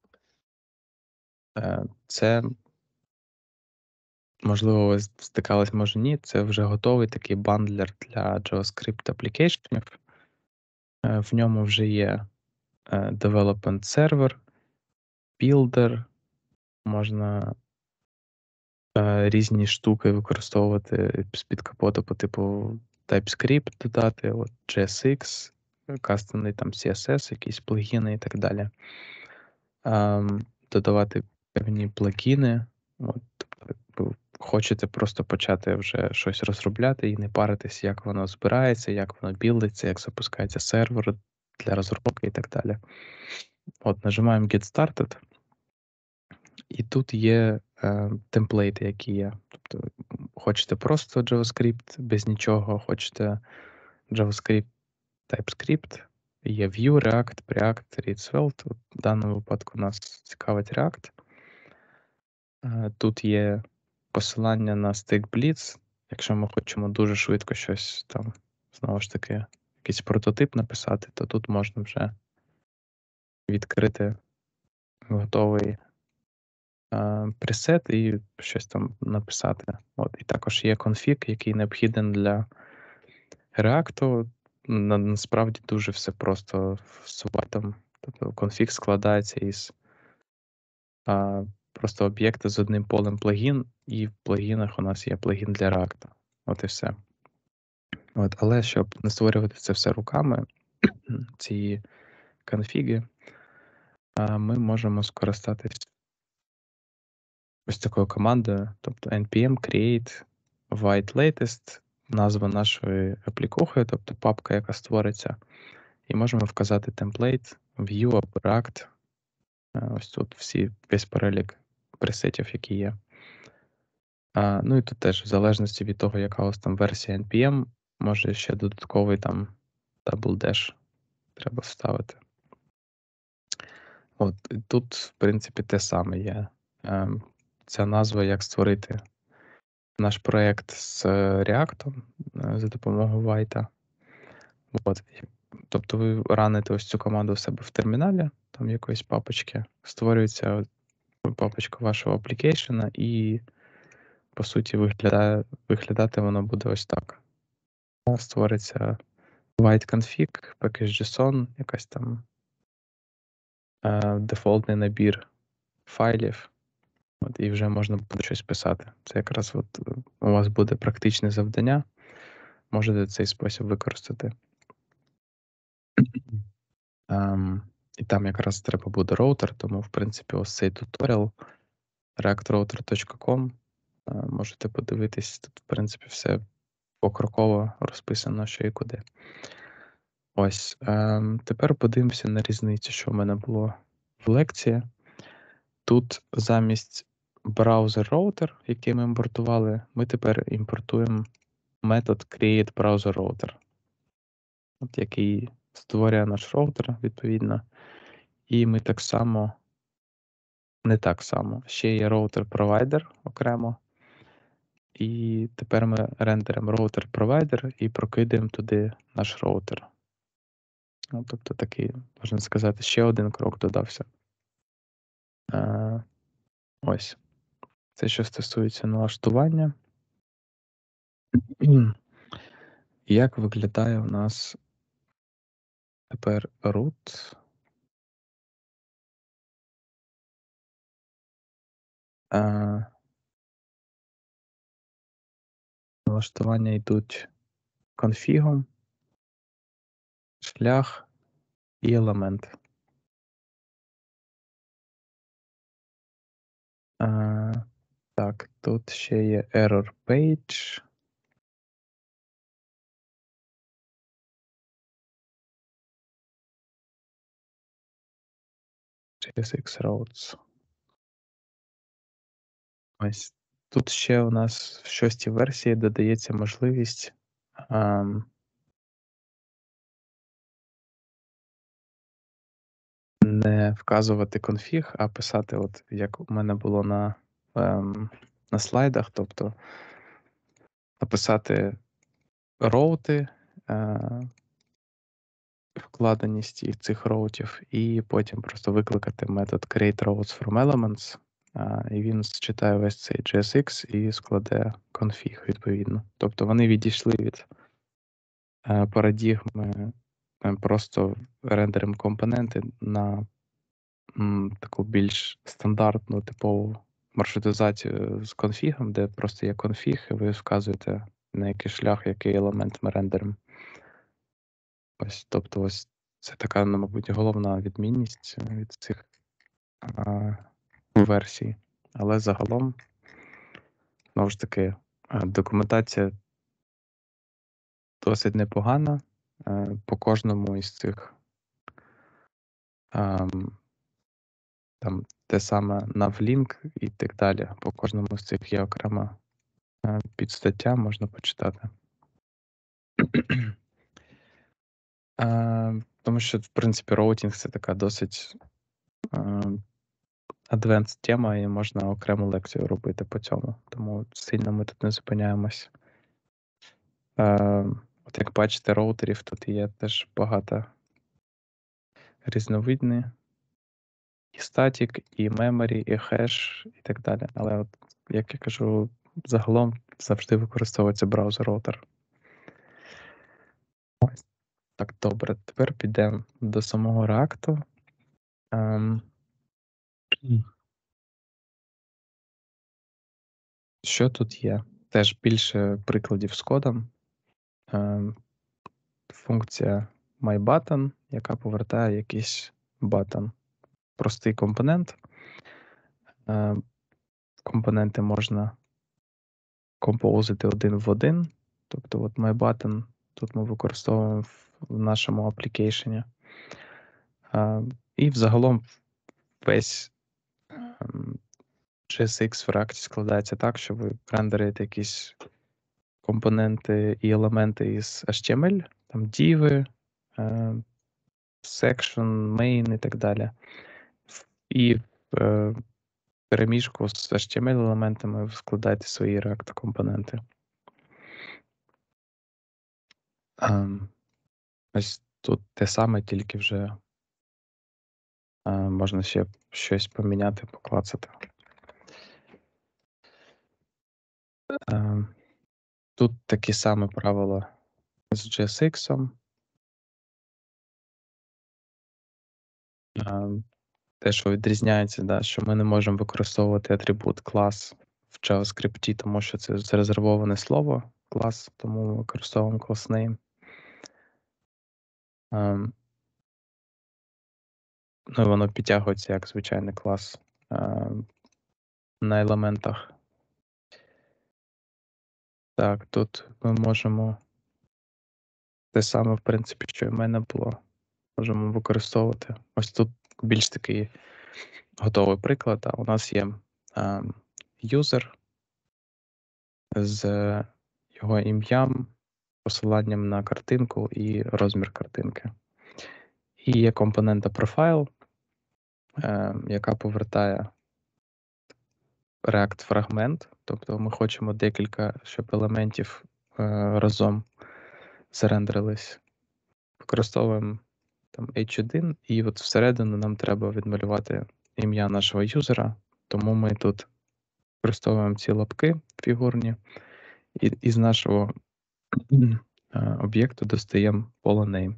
Це, можливо, ви стикались, може ні, це вже готовий такий бандлер для JavaScript аплікейшенів. В ньому вже є Development Server, Builder, можна різні штуки використовувати з-під капоту по типу TypeScript додати, от JSX, кастомний там CSS, якісь плагіни і так далі. Додавати певні плагіни. От, тобто, ви хочете просто почати вже щось розробляти і не паритись, як воно збирається, як воно білдиться, як запускається сервер для розробки і так далі. От, нажимаємо Get Started. І тут є темплейти, які є. Тобто, хочете просто JavaScript без нічого, хочете JavaScript, TypeScript, є Vue, React, Preact, React. В даному випадку нас цікавить React. Тут є посилання на StackBlitz. Якщо ми хочемо дуже швидко щось там, знову ж таки, якийсь прототип написати, то тут можна вже відкрити готовий пресет і щось там написати. От, і також є конфіг, який необхідний для React. Насправді дуже все просто з White. Тобто конфіг складається із просто об'єкта з одним полем плагін, і в плагінах у нас є плагін для React. От і все. От, але щоб не створювати це все руками, ці конфіги, ми можемо скористатись ось такою командою, тобто npm create white latest, назва нашої аплікухи, тобто папка, яка створиться, і можемо вказати темплейт, view або React. Ось тут весь перелік пресетів, які є. Ну і тут теж, в залежності від того, яка у вас там версія npm, може ще додатковий там double dash треба вставити. От, і тут, в принципі, те саме є. Ця назва, як створити наш проєкт з React за допомогою White. От. Тобто ви раните ось цю команду у себе в терміналі, там якоїсь папочки, створюється папочка вашого аплікейшена, і, по суті, виглядати воно буде ось так. Створиться white config, package.json, якась там дефолтний набір файлів. От, і вже можна буде щось писати. Це якраз у вас буде практичне завдання. Можете цей спосіб використати. І там якраз треба буде роутер, тому, в принципі, ось цей туторіал reactrouter.com. Можете подивитись, тут, в принципі, все покроково розписано, що і куди. Ось. Тепер подивимося на різницю, що в мене було в лекції. Тут замість браузер-роутер, який ми імпортували, ми тепер імпортуємо метод createBrowserRouter, який створює наш роутер, відповідно. І ми так само, не так само, ще є роутер-провайдер окремо. І тепер ми рендеримо роутер-провайдер і прокидаємо туди наш роутер. Тобто такий, можна сказати, ще один крок додався. Ось. Це що стосується налаштування. Як виглядає у нас тепер root? Налаштування йдуть конфігом, шлях і елемент. Так, тут ще є error page. JSX routes. Ось. Тут ще у нас в 6-й версії додається можливість не вказувати конфіг, а писати, от як у мене було на слайдах, тобто написати роути, вкладеність цих роутів, і потім просто викликати метод createRoutes і він зчитає весь цей JSX і складе конфіг відповідно. Тобто вони відійшли від парадігми, просто рендеримо компоненти на таку більш стандартну типову маршрутизацію з конфігом, де просто є конфіг, і ви вказуєте, на який шлях, який елемент ми рендеримо. Ось, тобто, ось це така, мабуть, головна відмінність від цих версій. Але загалом, знову ж таки, документація досить непогана. По кожному із цих там те саме Navlink і так далі. По кожному з цих є окрема підстаття, можна почитати. Тому що, в принципі, роутінг це така досить advanced тема, і можна окрему лекцію робити по цьому. Тому сильно ми тут не зупиняємось. От як бачите, роутерів тут є теж багато різновидні. І статік, і memory, і хеш, і так далі. Але, от, як я кажу, загалом завжди використовується браузер-роутер. Ось. Так, добре. Тепер підемо до самого реакту. Що тут є? Теж більше прикладів з кодом. Функція myButton, яка повертає якийсь button. Простий компонент. Компоненти можна композити один в один. Тобто, от myButton тут ми використовуємо в нашому аплікейшені. І взагалом весь JSX в React складається так, що ви рендерите якісь компоненти і елементи із HTML, там div, section, main і так далі. І в переміжку з HTML-елементами ви складаєте свої React-компоненти. Ось тут те саме, тільки вже можна ще щось поміняти, поклацати. Тут такі самі правила з JSX. те, що відрізняється, да, що ми не можемо використовувати атрибут клас в JavaScript, тому що це зарезервоване слово клас, тому ми використовуємо class name. Ну і воно підтягується як звичайний клас на елементах. Так, тут ми можемо те саме, в принципі, що і в мене було. Можемо використовувати. Ось тут більш такий готовий приклад. У нас є юзер з його ім'ям, посиланням на картинку і розмір картинки. І є компонента profile, яка повертає React фрагмент, тобто ми хочемо декілька, щоб елементів разом зарендерились. Використовуємо там H1, і от всередину нам треба відмалювати ім'я нашого юзера, тому ми тут використовуємо ці лапки фігурні, і із нашого об'єкту достаємо поле name.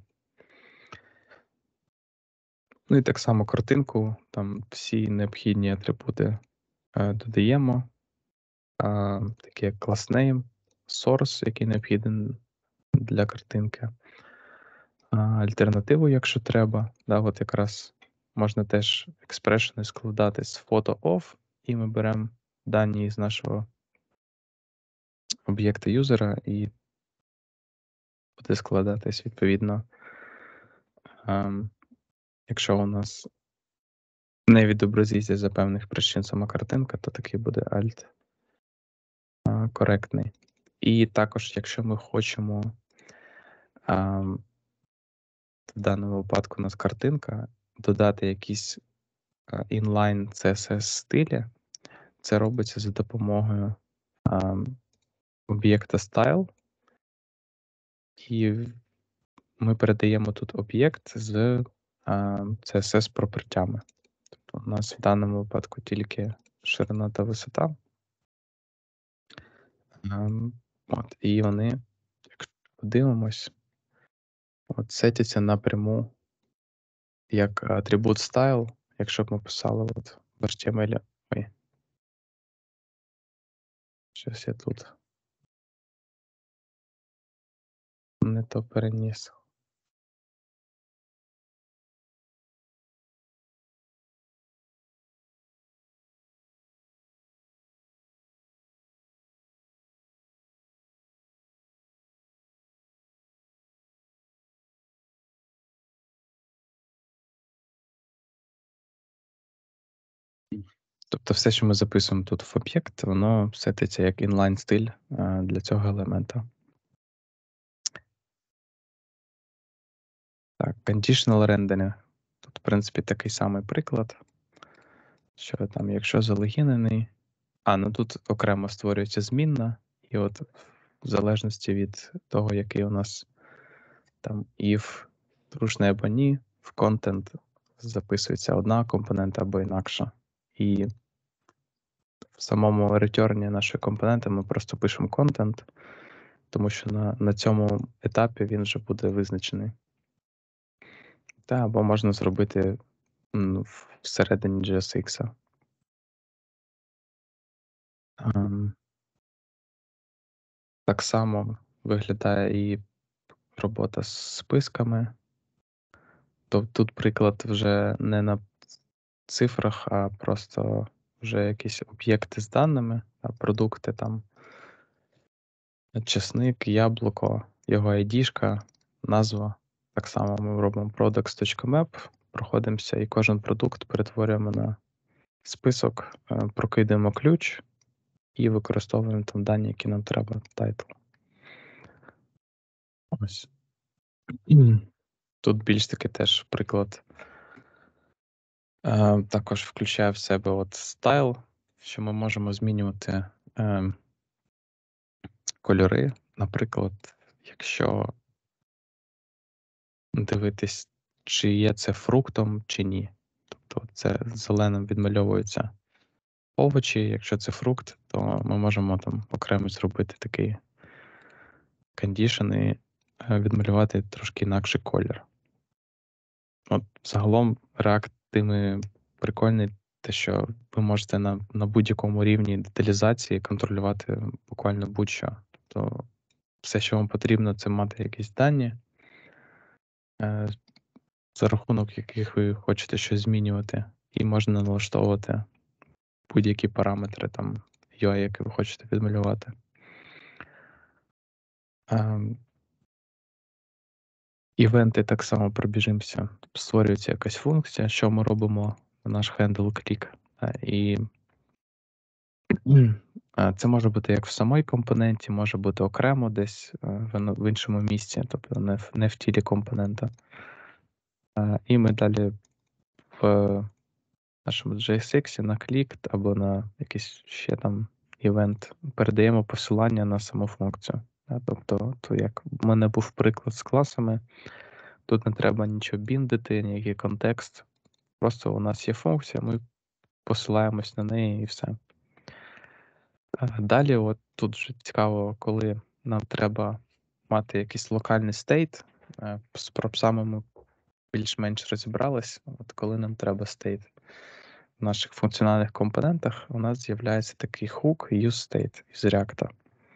Ну і так само картинку, там всі необхідні атрибути додаємо, такі як class name, source, який необхідний для картинки, альтернативу, якщо треба. Да, от якраз можна теж експрешени складати з photo of, і ми беремо дані з нашого об'єкта юзера і буде складатись відповідно. Якщо у нас не відобразиться за певних причин сама картинка, то такий буде alt коректний. І також, якщо ми хочемо, в даному випадку у нас картинка, додати якісь inline CSS стилі, це робиться за допомогою об'єкта style, і ми передаємо тут об'єкт з CSS пропертями. Тобто у нас в даному випадку тільки ширина та висота. От, і вони, якщо подивимось, от сетяться напряму як атрибут style, якщо б ми писали от в HTML. Ой. Щось я тут не то переніс. Тобто все, що ми записуємо тут в об'єкт, воно сетиться як inline стиль для цього елемента. Так, conditional rendering. Тут, в принципі, такий самий приклад, що там, якщо залогінений, ну тут окремо створюється змінна, і от в залежності від того, який у нас там if трушний або ні, в content записується одна компонента або інакша. І в самому ретерні нашої компоненти ми просто пишемо content, тому що на цьому етапі він вже буде визначений. Або можна зробити всередині JSX. Так само виглядає і робота з списками. Тут приклад вже не на цифрах, а просто вже якісь об'єкти з даними, продукти там. Часник, яблуко, його ID-шка, назва. Так само ми робимо products.map, проходимося і кожен продукт перетворюємо на список, прокидаємо ключ і використовуємо там дані, які нам треба, тайтл. Ось. Тут більш таки теж приклад. Також включає в себе от стайл, що ми можемо змінювати кольори. Наприклад, якщо дивитись, чи є це фруктом, чи ні. Тобто це зеленим відмальовуються овочі, якщо це фрукт, то ми можемо там окремо зробити такий кондішн і відмалювати трошки інакший колір. От загалом React тим прикольний, те, що ви можете на будь-якому рівні деталізації контролювати буквально будь-що. Тобто все, що вам потрібно, це мати якісь дані, за рахунок яких ви хочете щось змінювати, і можна налаштовувати будь-які параметри там UI, які ви хочете відмалювати. Івенти так само пробіжимося. Створюється якась функція, що ми робимо на наш handle click. І це може бути як в самій компоненті, може бути окремо десь в іншому місці, тобто не в тілі компонента. І ми далі в нашому JSX на клік або на якийсь ще там івент передаємо посилання на саму функцію. Тобто, то як в мене був приклад з класами, тут не треба нічого біндити, ніякий контекст. Просто у нас є функція, ми посилаємось на неї і все. Далі, от тут вже цікаво, коли нам треба мати якийсь локальний стейт, з пропсами ми більш-менш розібрались. От коли нам треба стейт в наших функціональних компонентах, у нас з'являється такий хук useState із React.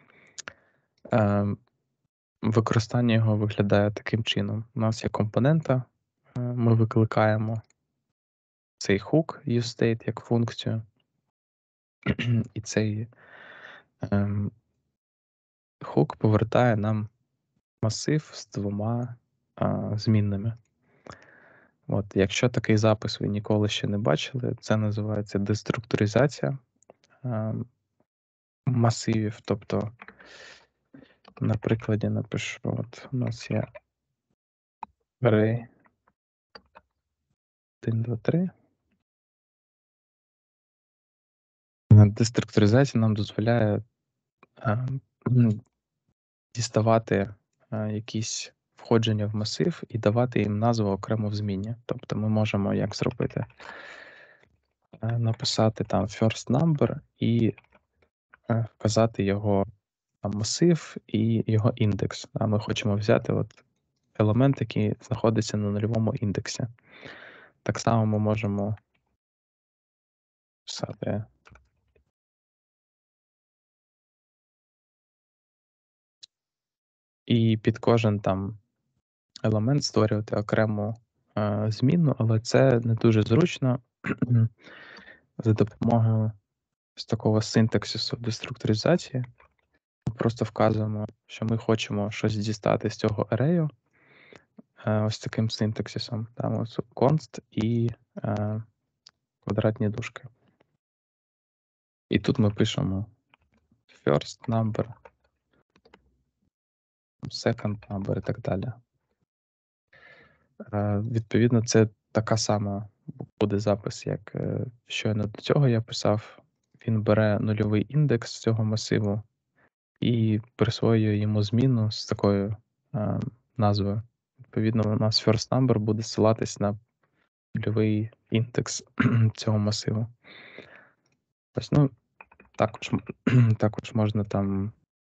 Використання його виглядає таким чином. У нас є компонента, ми викликаємо цей хук useState як функцію, і цей хук повертає нам масив з двома змінними. От, якщо такий запис ви ніколи ще не бачили, це називається деструктуризація масивів. Тобто, на прикладі напишу, от у нас є array 1, 2, 3. Деструктуризація нам дозволяє діставати якісь входження в масив і давати їм назву окремо в зміні. Тобто ми можемо як зробити? Написати там first number і вказати його там, масив і його індекс. А ми хочемо взяти от елемент, який знаходиться на нульовому індексі. Так само ми можемо писати і під кожен там елемент створювати окрему змінну, але це не дуже зручно за допомогою з такого синтаксису деструктуризації. Ми просто вказуємо, що ми хочемо щось дістати з цього арею ось таким синтаксисом. Там ось const і квадратні дужки. І тут ми пишемо first number, second number і так далі. Відповідно, це така сама буде запис, як щойно до цього я писав. Він бере нульовий індекс цього масиву і присвоює йому зміну з такою назвою. Відповідно, у нас first number буде ссилатись на нульовий індекс цього масиву. Ось, ну, також можна там.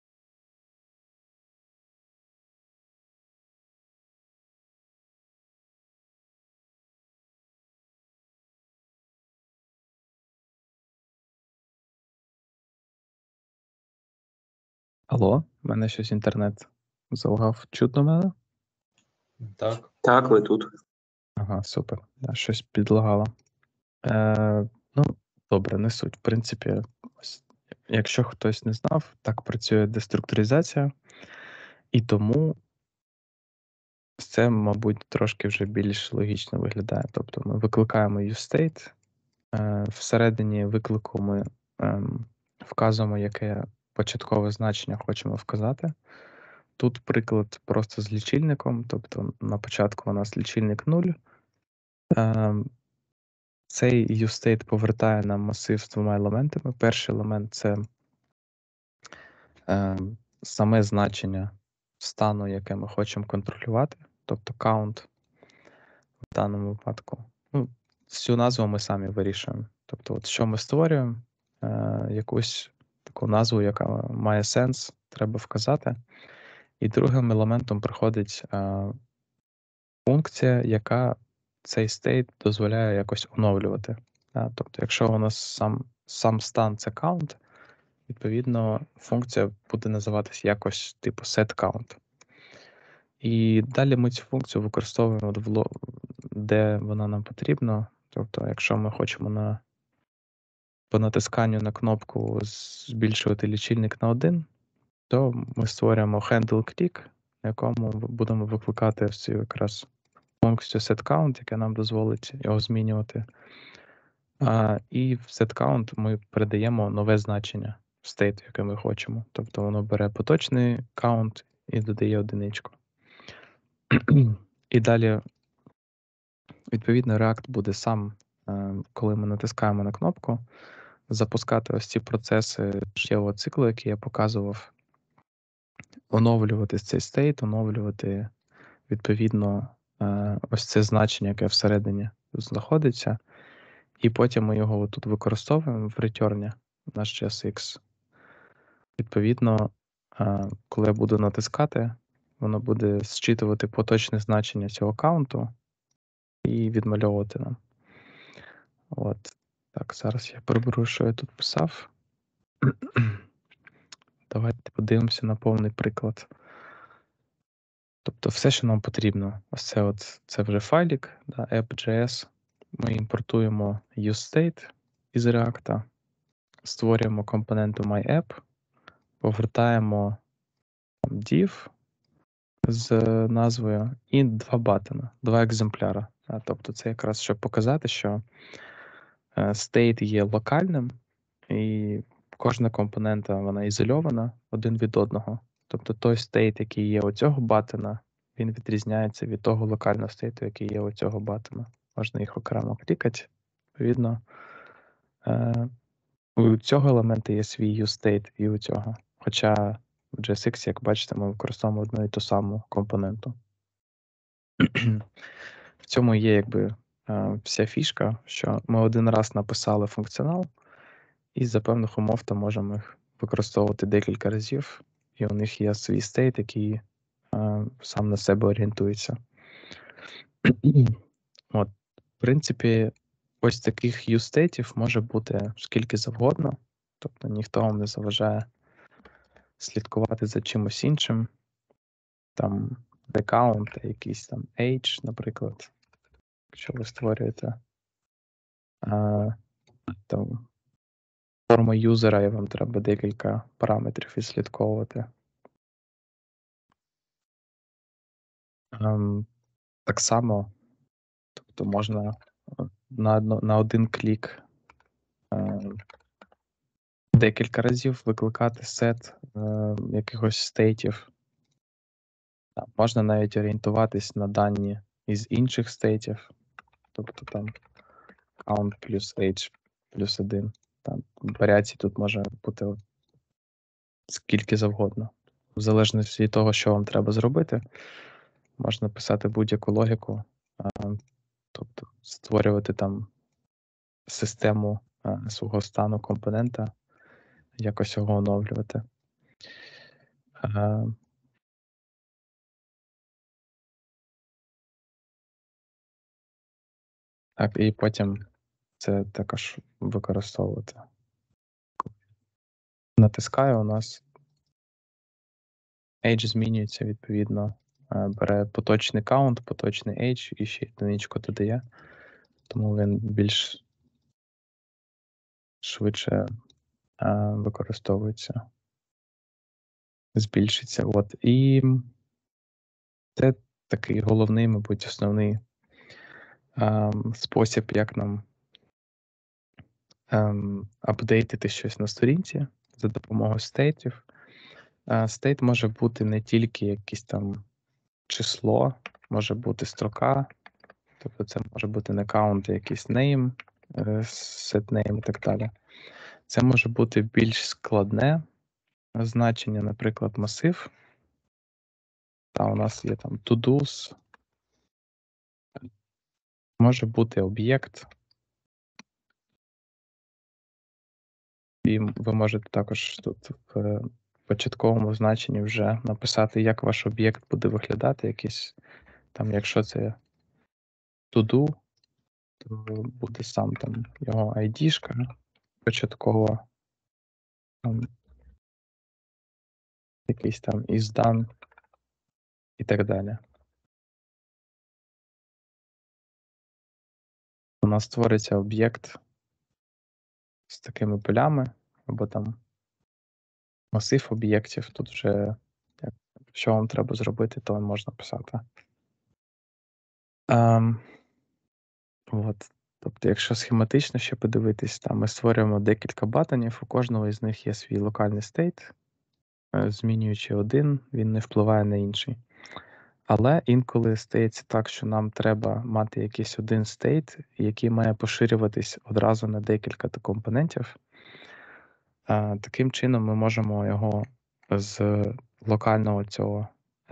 Алло, в мене щось інтернет залагав. Чутно мене? Так. Так, ви тут. Ага, супер. Да, щось підлагало. Ну, добре, не суть. В принципі, ось, якщо хтось не знав, так працює деструктуризація, і тому це, мабуть, трошки вже більш логічно виглядає. Тобто ми викликаємо useState, всередині виклику ми вказуємо, яке початкове значення хочемо вказати. Тут приклад просто з лічильником, тобто на початку у нас лічильник 0. Цей useState повертає нам масив з двома елементами. Перший елемент — це саме значення стану, яке ми хочемо контролювати, тобто count в даному випадку. Ну, цю назву ми самі вирішуємо. Тобто, от що ми створюємо, якусь таку назву, яка має сенс, треба вказати. І другим елементом приходить функція, яка цей state дозволяє якось оновлювати. Тобто, якщо у нас сам стан це count, відповідно, функція буде називатись якось типу setCount. І далі ми цю функцію використовуємо, де вона нам потрібна. Тобто, якщо ми хочемо по натисканню на кнопку збільшувати лічильник на 1, то ми створюємо handle click, на якому будемо викликати ось цю якраз функцію setCount, яка нам дозволить його змінювати. І в setCount ми передаємо нове значення в state, яке ми хочемо. Тобто воно бере поточний count і додає одиничку. І далі, відповідно, React буде сам, коли ми натискаємо на кнопку, запускати ось ці процеси життєвого циклу, який я показував, оновлювати цей state, оновлювати, відповідно, ось це значення, яке всередині знаходиться, і потім ми його тут використовуємо в return, наш JSX. Відповідно, коли я буду натискати, воно буде зчитувати поточне значення цього каунту і відмальовувати нам. От. Так, зараз я приберу, що я тут писав. Давайте подивимося на повний приклад. Тобто все, що нам потрібно. Ось це вже файлик, app.js. Ми імпортуємо useState із React, створюємо компоненту myApp, повертаємо div з назвою і два баттона, два екземпляри. Тобто це якраз щоб показати, що state є локальним, і кожна компонента вона ізольована один від одного. Тобто той state, який є у цього баттона, він відрізняється від того локального стейту, який є у цього баттона. Можна їх окремо клікати. Відповідно, у цього елемента є свій useState і у цього. Хоча в JSX, як бачите, ми використовуємо одну і ту саму компоненту. В цьому є якби вся фішка, що ми один раз написали функціонал, і за певних умов то можемо їх використовувати декілька разів, і у них є свій стейт, який сам на себе орієнтується. От, в принципі, ось таких use-стейтів може бути скільки завгодно, тобто ніхто вам не заважає слідкувати за чимось іншим, там account, якийсь там age, наприклад, якщо ви створюєте там форму юзера, і вам треба декілька параметрів відслідковувати. Так само, тобто можна на один клік декілька разів викликати сет якихось стейтів. Можна навіть орієнтуватись на дані із інших стейтів, тобто там count плюс age плюс 1. Там варіацій тут може бути скільки завгодно. В залежності від того, що вам треба зробити, можна писати будь-яку логіку, тобто створювати там систему свого стану компонента, якось його оновлювати. Так, і потім це також використовувати. Натискаю, у нас age змінюється, відповідно, бере поточний count, поточний age і ще одиничку додає, тому він більш швидше використовується, збільшиться. От. І це такий головний, мабуть, основний спосіб, як нам апдейтити щось на сторінці за допомогою стейтів. Стейт може бути не тільки якесь там число, може бути строка, тобто це може бути не count, а якийсь name, setName і так далі. Це може бути більш складне значення, наприклад, масив. Та у нас є там to-dos, може бути об'єкт. І ви можете також тут в початковому значенні вже написати, як ваш об'єкт буде виглядати, якийсь там, якщо це to-do, то буде сам там його ID-шка початкова, там, якийсь там is done і так далі. У нас створиться об'єкт з такими полями, або там масив об'єктів. Тут вже, що вам треба зробити, то можна писати. От. Тобто, якщо схематично ще подивитись, там ми створюємо декілька батонів, у кожного із них є свій локальний стейт. Змінюючи один, він не впливає на інший. Але інколи стається так, що нам треба мати якийсь один стейт, який має поширюватись одразу на декілька компонентів. Таким чином ми можемо його з локального цього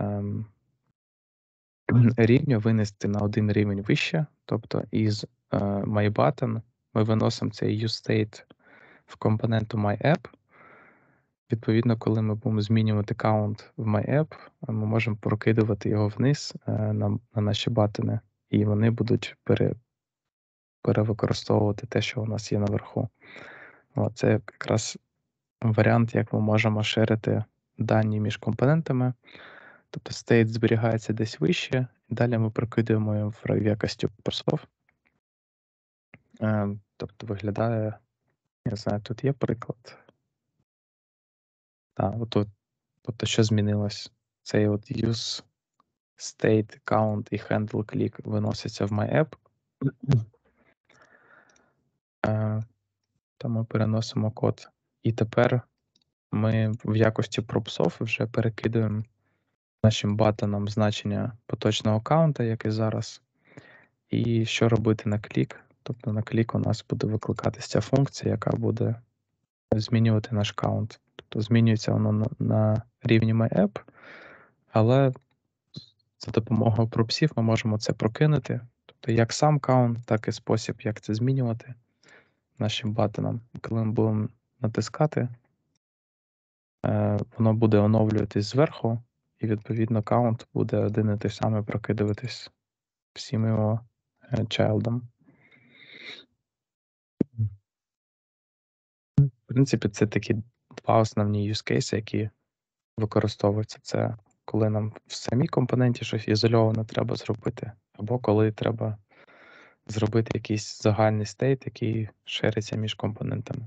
рівню винести на один рівень вище. Тобто із myButton ми виносимо цей useState в компоненту myApp. Відповідно, коли ми будемо змінювати count в myApp, ми можемо прокидувати його вниз на наші батони, і вони будуть перевикористовувати те, що у нас є наверху. Це якраз варіант, як ми можемо шерити дані між компонентами. Тобто state зберігається десь вище, і далі ми прокидуємо його в якості парсов. Тобто виглядає, я знаю, тут є приклад. Отут. Тобто, що змінилось? Цей от use state, count і handle click виносяться в myApp. Там ми переносимо код. І тепер ми в якості пропсов вже перекидуємо нашим батонам значення поточного каунта, як і зараз. І що робити на клік? Тобто на клік у нас буде викликатися ця функція, яка буде змінювати наш каунт. Тобто змінюється воно на рівні myApp, але за допомогою пропсів ми можемо це прокинути. Тобто як сам каунт, так і спосіб, як це змінювати нашим батонам. Коли ми будемо натискати, воно буде оновлюватись зверху, і відповідно каунт буде один і той самий прокидуватись всім його чайлдом. В принципі, це такі два основні use cases, які використовуються. Це коли нам в самій компоненті щось ізольовано треба зробити, або коли треба зробити якийсь загальний стейт, який шериться між компонентами.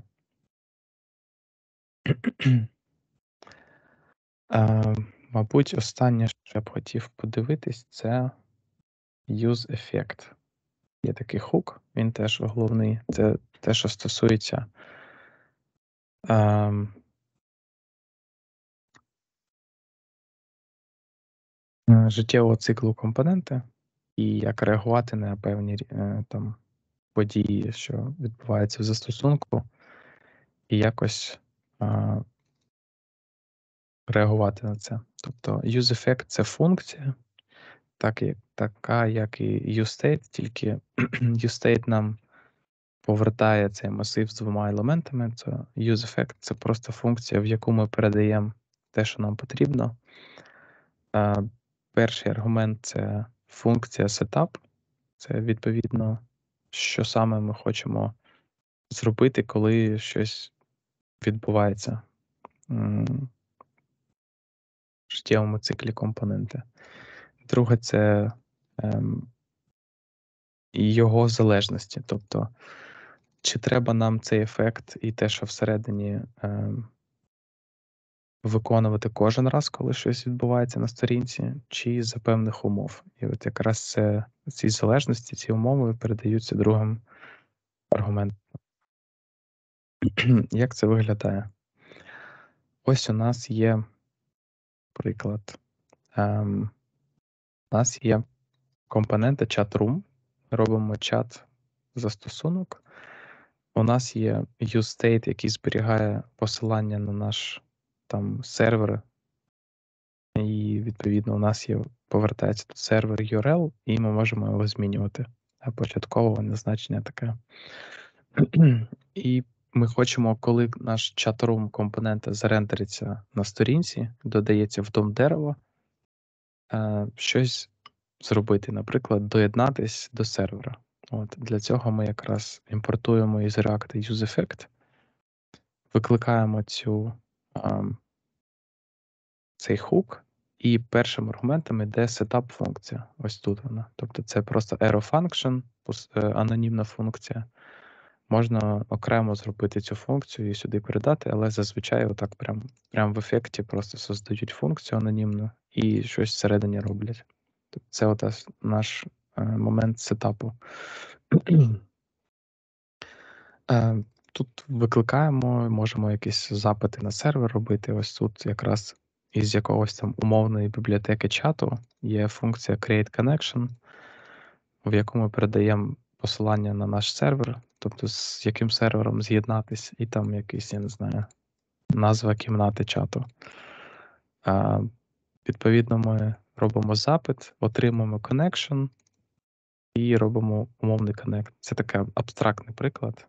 Мабуть, останнє, що я б хотів подивитись, це use effect. Є такий хук, він теж головний. Це те, що стосується життєвого циклу компонента і як реагувати на певні там події, що відбуваються в застосунку, і якось реагувати на це. Тобто useEffect — це функція, така, як і useState, тільки useState нам повертає цей масив з двома елементами. Це useEffect — це просто функція, в яку ми передаємо те, що нам потрібно. Перший аргумент — це функція setup. Це відповідно, що саме ми хочемо зробити, коли щось відбувається в життєвому циклі компоненти. Друге — це його залежності. Тобто, чи треба нам цей ефект і те, що всередині виконувати кожен раз, коли щось відбувається на сторінці, чи за певних умов. І от якраз ці залежності, ці умови передаються другим аргументом. Як це виглядає? Ось у нас є приклад. У нас є компоненти chat-room. Робимо чат застосунок. У нас є useState, який зберігає посилання на наш там сервер. І, відповідно, у нас повертається тут сервер URL, і ми можемо його змінювати. А початкове значення таке. І ми хочемо, коли наш чат-рум компонент зарендериться на сторінці, додається в дом дерева, щось зробити, наприклад, доєднатись до сервера. От, для цього ми якраз імпортуємо із React useEffect, викликаємо цей хук, і першим аргументом йде setup функція. Ось тут вона. Тобто це просто arrow function, анонімна функція. Можна окремо зробити цю функцію і сюди передати, але зазвичай отак прям в ефекті просто создають функцію анонімну і щось всередині роблять. Тобто це от наш момент сетапу. Тут викликаємо, можемо якісь запити на сервер робити. Ось тут якраз із якогось там умовної бібліотеки чату є функція create connection, в яку ми передаємо посилання на наш сервер, тобто з яким сервером з'єднатись, і там якийсь, я не знаю, назва кімнати чату. Відповідно, ми робимо запит, отримуємо connection і робимо умовний connect. Це такий абстрактний приклад.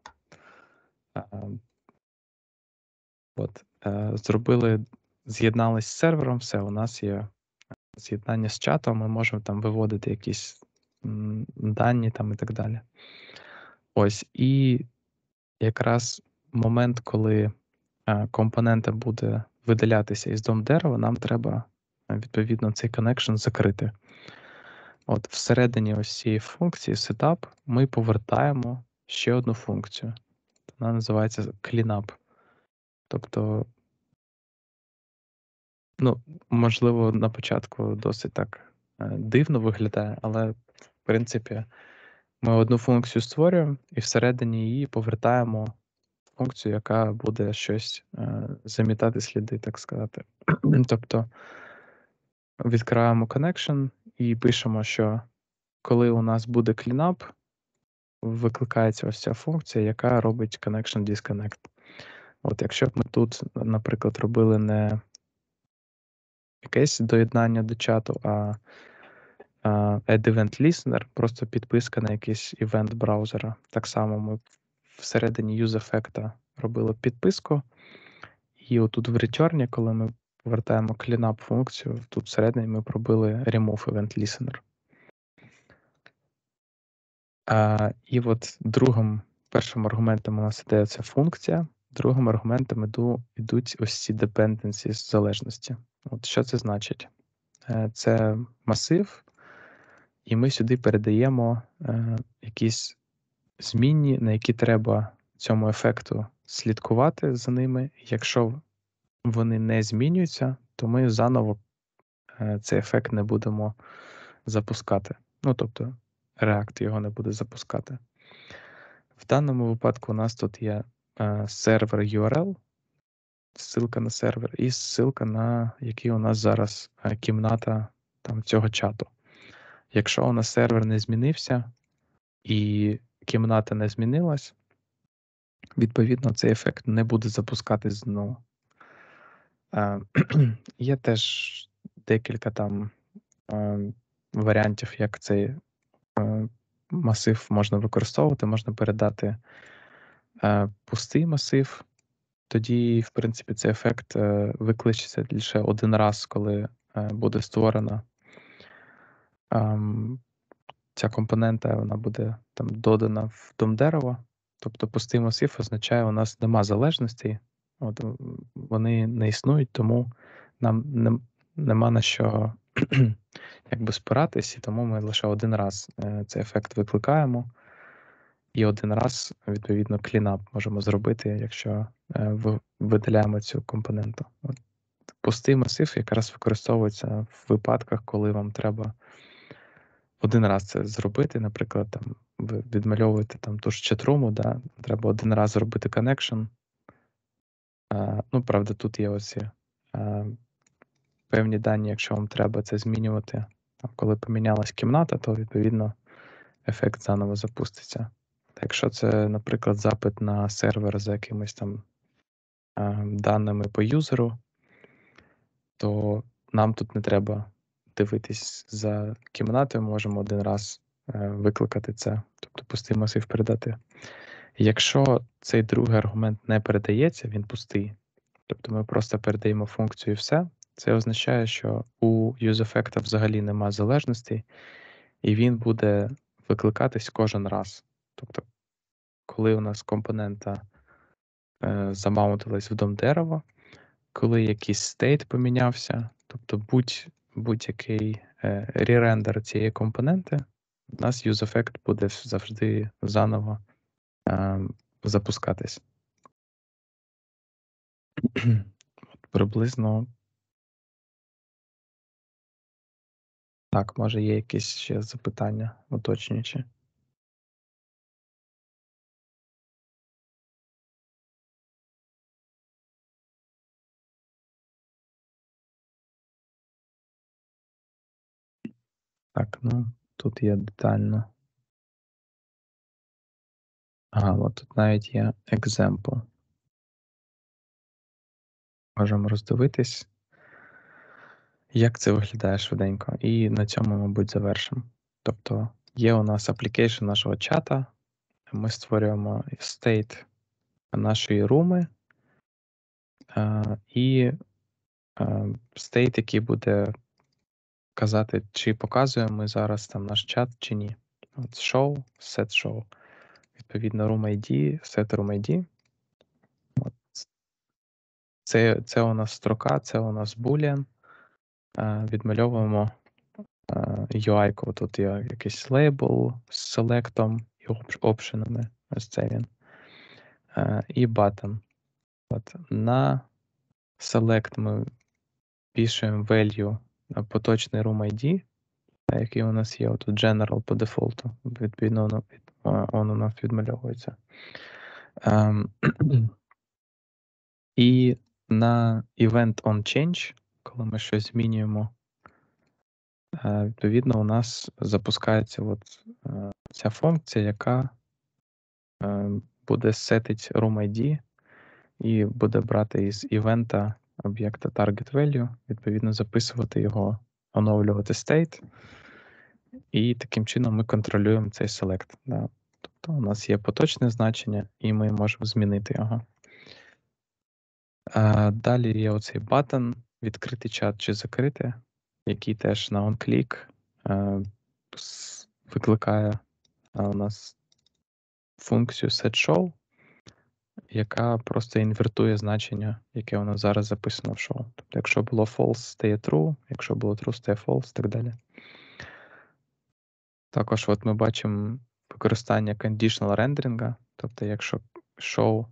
З'єднались з сервером, все, у нас є з'єднання з чатом, ми можемо там виводити якісь дані там і так далі. Ось, і якраз момент, коли компонента буде видалятися із DOM-дерева, нам треба, відповідно, цей connection закрити. От, всередині ось цієї функції setup ми повертаємо ще одну функцію. Вона називається cleanup. Тобто, можливо, на початку досить так дивно виглядає, але, в принципі, ми одну функцію створюємо і всередині її повертаємо функцію, яка буде щось замітати сліди, так сказати. Тобто, відкриваємо connection і пишемо, що коли у нас буде cleanup, викликається ось ця функція, яка робить connection disconnect. От, якщо б ми тут, наприклад, робили не якесь доєднання до чату, а add event listener, просто підписка на якийсь івент браузера. Так само ми всередині useEffect робили підписку, і отут в return, коли ми повертаємо cleanup функцію, тут всередині ми пробили remove event listener. І от першим аргументом у нас іде ця функція, другим аргументом йдуть ось ці dependencies з залежності. От що це значить? Це масив, і ми сюди передаємо якісь змінні, на які треба цьому ефекту слідкувати за ними. Якщо вони не змінюються, то ми заново цей ефект не будемо запускати. Тобто React його не буде запускати. В даному випадку у нас тут є сервер URL, ссылка на сервер, і ссылка на який у нас зараз кімната там цього чату. Якщо у нас сервер не змінився і кімната не змінилась, відповідно цей ефект не буде запускатись знову. Є теж декілька там варіантів, як цей масив можна використовувати. Можна передати пустий масив, тоді, в принципі, цей ефект викличеться лише один раз, коли буде створена ця компонента, вона буде там додана в DOM-дерево. Тобто пустий масив означає, у нас нема залежностей, вони не існують, тому нам нема на що якби спиратись, і тому ми лише один раз цей ефект викликаємо, і один раз, відповідно, cleanup можемо зробити, якщо видаляємо цю компоненту. Пустий масив якраз використовується в випадках, коли вам треба один раз це зробити, наприклад, там ви відмальовуєте там ту ж чатруму, да, треба один раз зробити connection. Правда, тут є оці певні дані, якщо вам треба це змінювати. Там, коли помінялась кімната, то, відповідно, ефект заново запуститься. Якщо це, наприклад, запит на сервер за якимись там даними по юзеру, то нам тут не треба дивитись за кімнатою, ми можемо один раз викликати це, тобто пустий масив передати. Якщо цей другий аргумент не передається, він пустий, тобто ми просто передаємо функцію і все, це означає, що у useEffect взагалі нема залежностей, і він буде викликатись кожен раз. Тобто, коли у нас компонента замаунтилась в дом дерева, коли якийсь стейт помінявся, тобто будь-який ререндер цієї компоненти, у нас useEffect буде завжди заново запускатись. От приблизно так, може є якісь ще запитання уточнюючі. Так, ну тут є детально. Ага, от тут навіть є example. Можемо роздивитись, як це виглядає швиденько. І на цьому, мабуть, завершимо. Тобто є у нас application нашого чата, ми створюємо state нашої руми і state, який буде казати, чи показуємо ми зараз там наш чат, чи ні. От show, set show. Відповідно, room ID, set room ID. От. Це у нас строка, це у нас boolean. Відмальовуємо UI-ку. Тут є якийсь лейбл з селектом і опшенами. Ось це він. І button. От. На select ми пишемо value поточний room ID, який у нас є тут general по дефолту. Відповідно, воно у нас відмальовується. І на event on change, коли ми щось змінюємо, відповідно, у нас запускається от ця функція, яка буде сетить room ID і буде брати із івента об'єкта target value, відповідно, записувати його, оновлювати state, і таким чином ми контролюємо цей select. Да. Тобто у нас є поточне значення, і ми можемо змінити його. Далі є оцей button, відкрити чат чи закрити, який теж на onClick викликає у нас функцію setShow, яка просто інвертує значення, яке у нас зараз записано в show. Тобто, якщо було false, стає true, якщо було true, стає false, і так далі. Також от ми бачимо використання conditional rendering, тобто, якщо show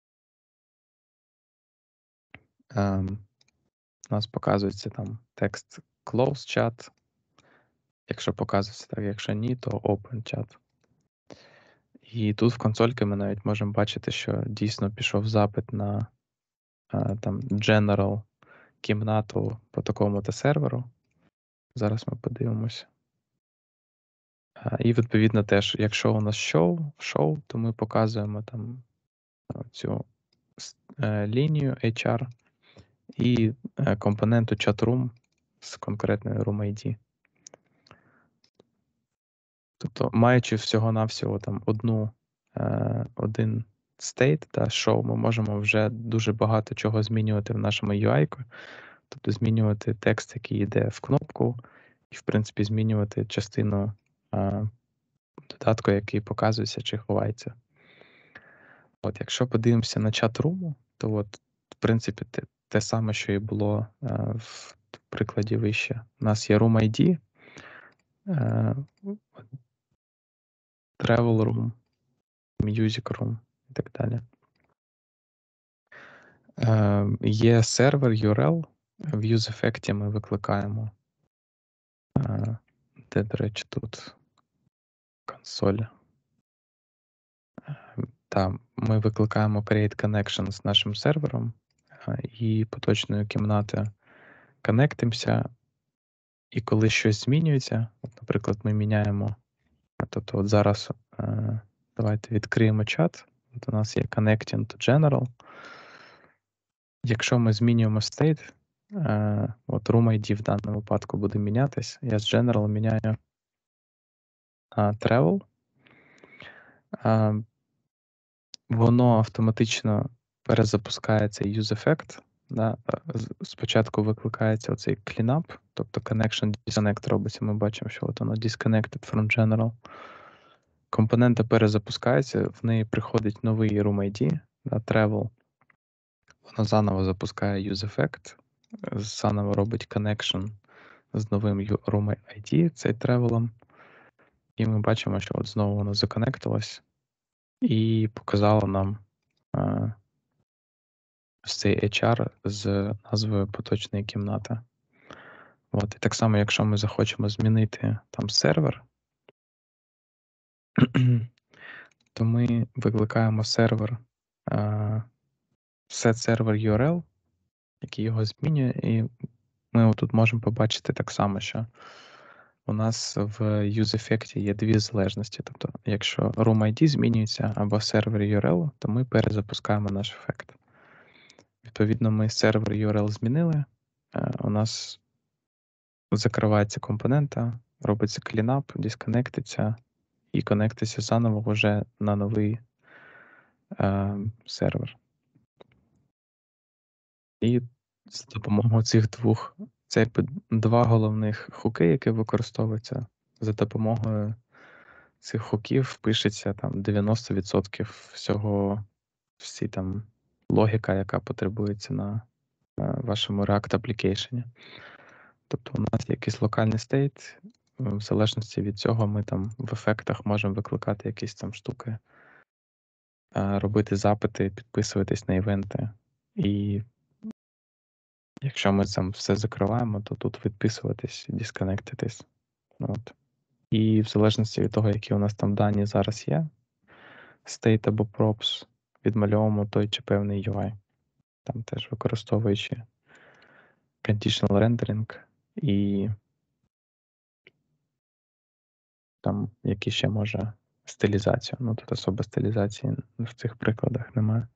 у нас показується там текст close chat, якщо показується так, якщо ні, то open chat. І тут в консольки ми навіть можемо бачити, що дійсно пішов запит на там general кімнату по такому-то серверу. Зараз ми подивимося. І відповідно теж, якщо у нас show, то ми показуємо там цю лінію HR і компоненту chatroom з конкретною room ID. Тобто, маючи всього-навсього там один state та show, ми можемо вже дуже багато чого змінювати в нашому UI. Тобто змінювати текст, який йде в кнопку, і, в принципі, змінювати частину додатку, який показується чи ховається. От, якщо подивимося на чат-руму, то от, в принципі, те саме, що і було в прикладі вище. У нас є room ID, travel room, music room і так далі. Є сервер URL, в useEffect ми викликаємо. Де, до речі, тут консоль. Там ми викликаємо create connection з нашим сервером і поточною кімнатою коннектимося. І коли щось змінюється, от, наприклад, ми міняємо, тобто от зараз давайте відкриємо чат. От у нас є connecting to general. Якщо ми змінюємо state, от room ID в даному випадку буде мінятись. Я з general міняю travel. Воно автоматично перезапускає цей useEffect, Да? Спочатку викликається оцей cleanup, тобто connection disconnect робиться. Ми бачимо, що от воно disconnected from general. Компонента перезапускається, в неї приходить новий room ID, да, travel. Воно заново запускає useEffect, заново робить connection з новим room ID, цей travel'ом. І ми бачимо, що от знову воно законектилось і показало нам ось цей HR з назвою поточної кімнати. От, і так само, якщо ми захочемо змінити там сервер, то ми викликаємо сервер setServer URL, який його змінює, і ми тут можемо побачити так само, що у нас в useEffect є дві залежності. Тобто, якщо room ID змінюється або сервер URL, то ми перезапускаємо наш ефект. Відповідно, ми сервер URL змінили, у нас закривається компонента, робиться cleanup, дисконектиться і конектиться заново вже на новий сервер. І з допомогою цих двох, це якби два головних хуки, які використовуються. За допомогою цих хуків пишеться там 90% всього, всі там логіка, яка потребується на вашому React Application. Тобто у нас є якийсь локальний стейт, в залежності від цього ми там в ефектах можемо викликати якісь там штуки, робити запити, підписуватись на івенти. І якщо ми там все закриваємо, то тут відписуватись, дисконектитись. От. І в залежності від того, які у нас там дані зараз є, state або props, відмальовуємо той чи певний UI. Там теж використовуючи conditional rendering і там які ще може стилізацію. Ну, тут особо стилізації в цих прикладах немає.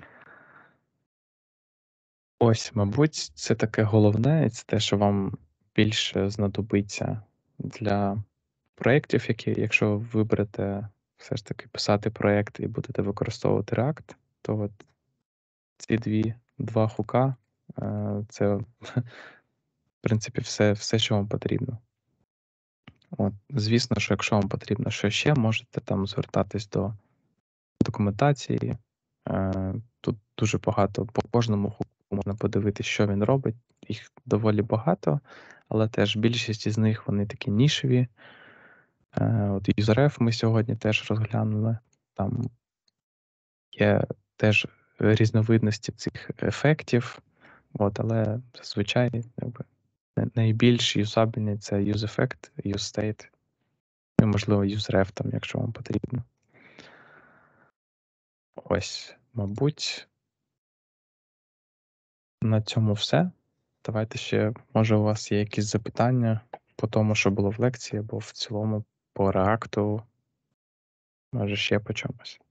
Ось, мабуть, це таке головне, і це те, що вам більше знадобиться для проєктів, які, якщо ви виберете все ж таки писати проєкт і будете використовувати React, то от ці два хука це, в принципі, все, що вам потрібно. От, звісно, що якщо вам потрібно що ще, можете там звертатись до документації. Тут дуже багато, по кожному хуку можна подивитися, що він робить. Їх доволі багато, але теж більшість із них вони такі нішеві. От UserF ми сьогодні теж розглянули. Там є теж різновидності цих ефектів, от, але зазвичай якби, найбільш юзабельний це UseEffect, UseState, і, можливо, UserF, там, якщо вам потрібно. Ось, мабуть, на цьому все. Давайте ще, може, у вас є якісь запитання по тому, що було в лекції, або в цілому по React, може, ще по чомусь.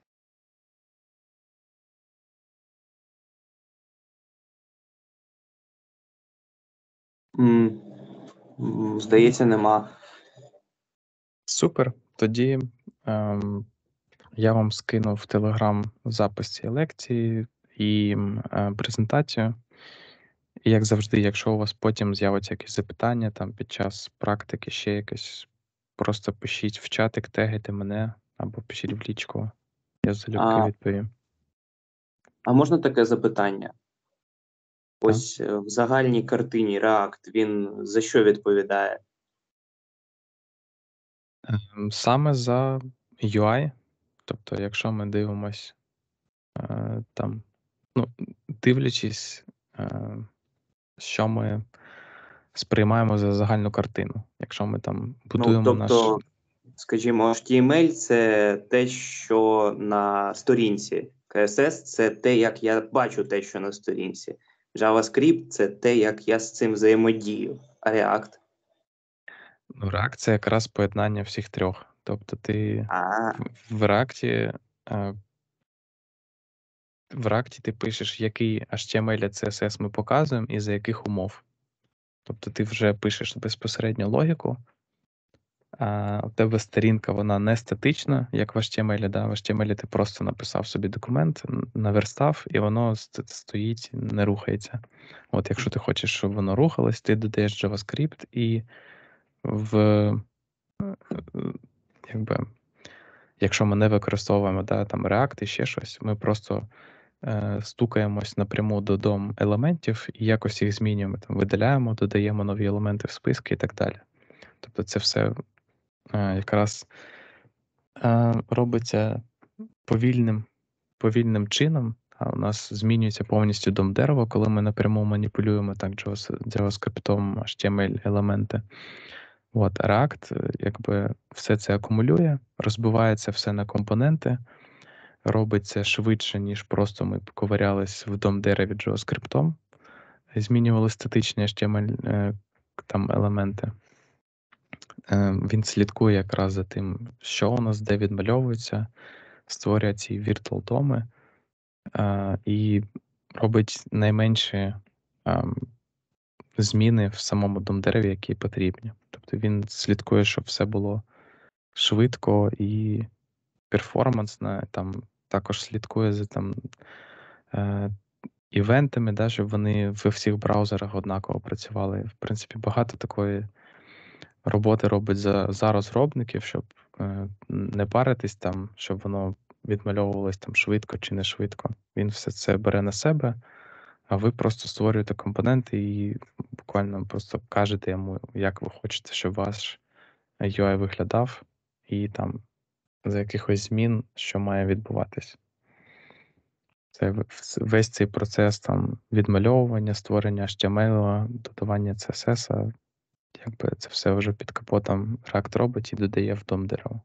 Здається, нема. Супер. Тоді я вам скину в Telegram запис цієї лекції і презентацію. І, як завжди, якщо у вас потім з'явиться якісь запитання там під час практики, ще якесь, просто пишіть в чатик, тегайте мене або пишіть в лічку. Я залюбки відповім. А можна таке запитання? Ось в загальній картині React, він за що відповідає? Саме за UI. Тобто, якщо ми дивимось там, ну, дивлячись, що ми сприймаємо за загальну картину. Якщо ми там будуємо тобто, скажімо, HTML – це те, що на сторінці. CSS – це те, як я бачу те, що на сторінці. JavaScript – це те, як я з цим взаємодію. А React? Ну, React – це якраз поєднання всіх трьох. Тобто ти в React ти пишеш, який HTML і CSS ми показуємо і за яких умов. Тобто ти вже пишеш безпосередньо логіку, у тебе сторінка, вона не статична, як в HTML, да? В HTML ти просто написав собі документ, наверстав, і воно стоїть, не рухається. От якщо ти хочеш, щоб воно рухалось, ти додаєш JavaScript і якби, якщо ми не використовуємо там React і ще щось, ми просто стукаємось напряму до DOM елементів і якось їх змінюємо. Там видаляємо, додаємо нові елементи в списки і так далі. Тобто це все якраз робиться повільним чином, а у нас змінюється повністю DOM дерево, коли ми напряму маніпулюємо так JavaScript, HTML елементи. От, React якби все це акумулює, розбивається все на компоненти, робиться швидше, ніж просто ми ковирялись в DOM-дереві JavaScript, змінювали статичні HTML там елементи. Він слідкує якраз за тим, що у нас де відмальовується, створює ці virtual доми і робить найменші зміни в самому DOM-дереві, які потрібні. Тобто він слідкує, щоб все було швидко і перформансно, там також слідкує за івентами, да, щоб вони в всіх браузерах однаково працювали. В принципі, багато такої роботи робить за розробників, щоб не паритись там, щоб воно відмальовувалось там швидко чи не швидко. Він все це бере на себе, а ви просто створюєте компоненти і буквально просто кажете йому, як ви хочете, щоб ваш UI виглядав, і там за якихось змін, що має відбуватись. Це весь цей процес там відмальовування, створення HTML, додавання CSS, якби це все вже під капотом React робить і додає в DOM дерево.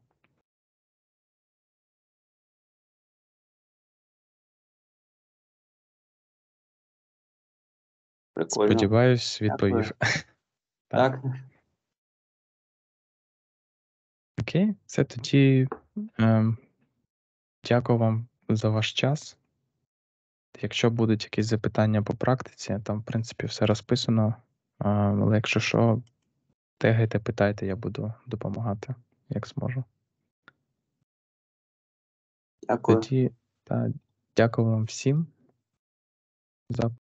Прикольно. Сподіваюсь, відповів. Так. Окей, це тоді дякую вам за ваш час. Якщо будуть якісь запитання по практиці, там, в принципі, все розписано. Але якщо що, тегайте, питайте, я буду допомагати, як зможу. Дякую. Тоді дякую вам всім за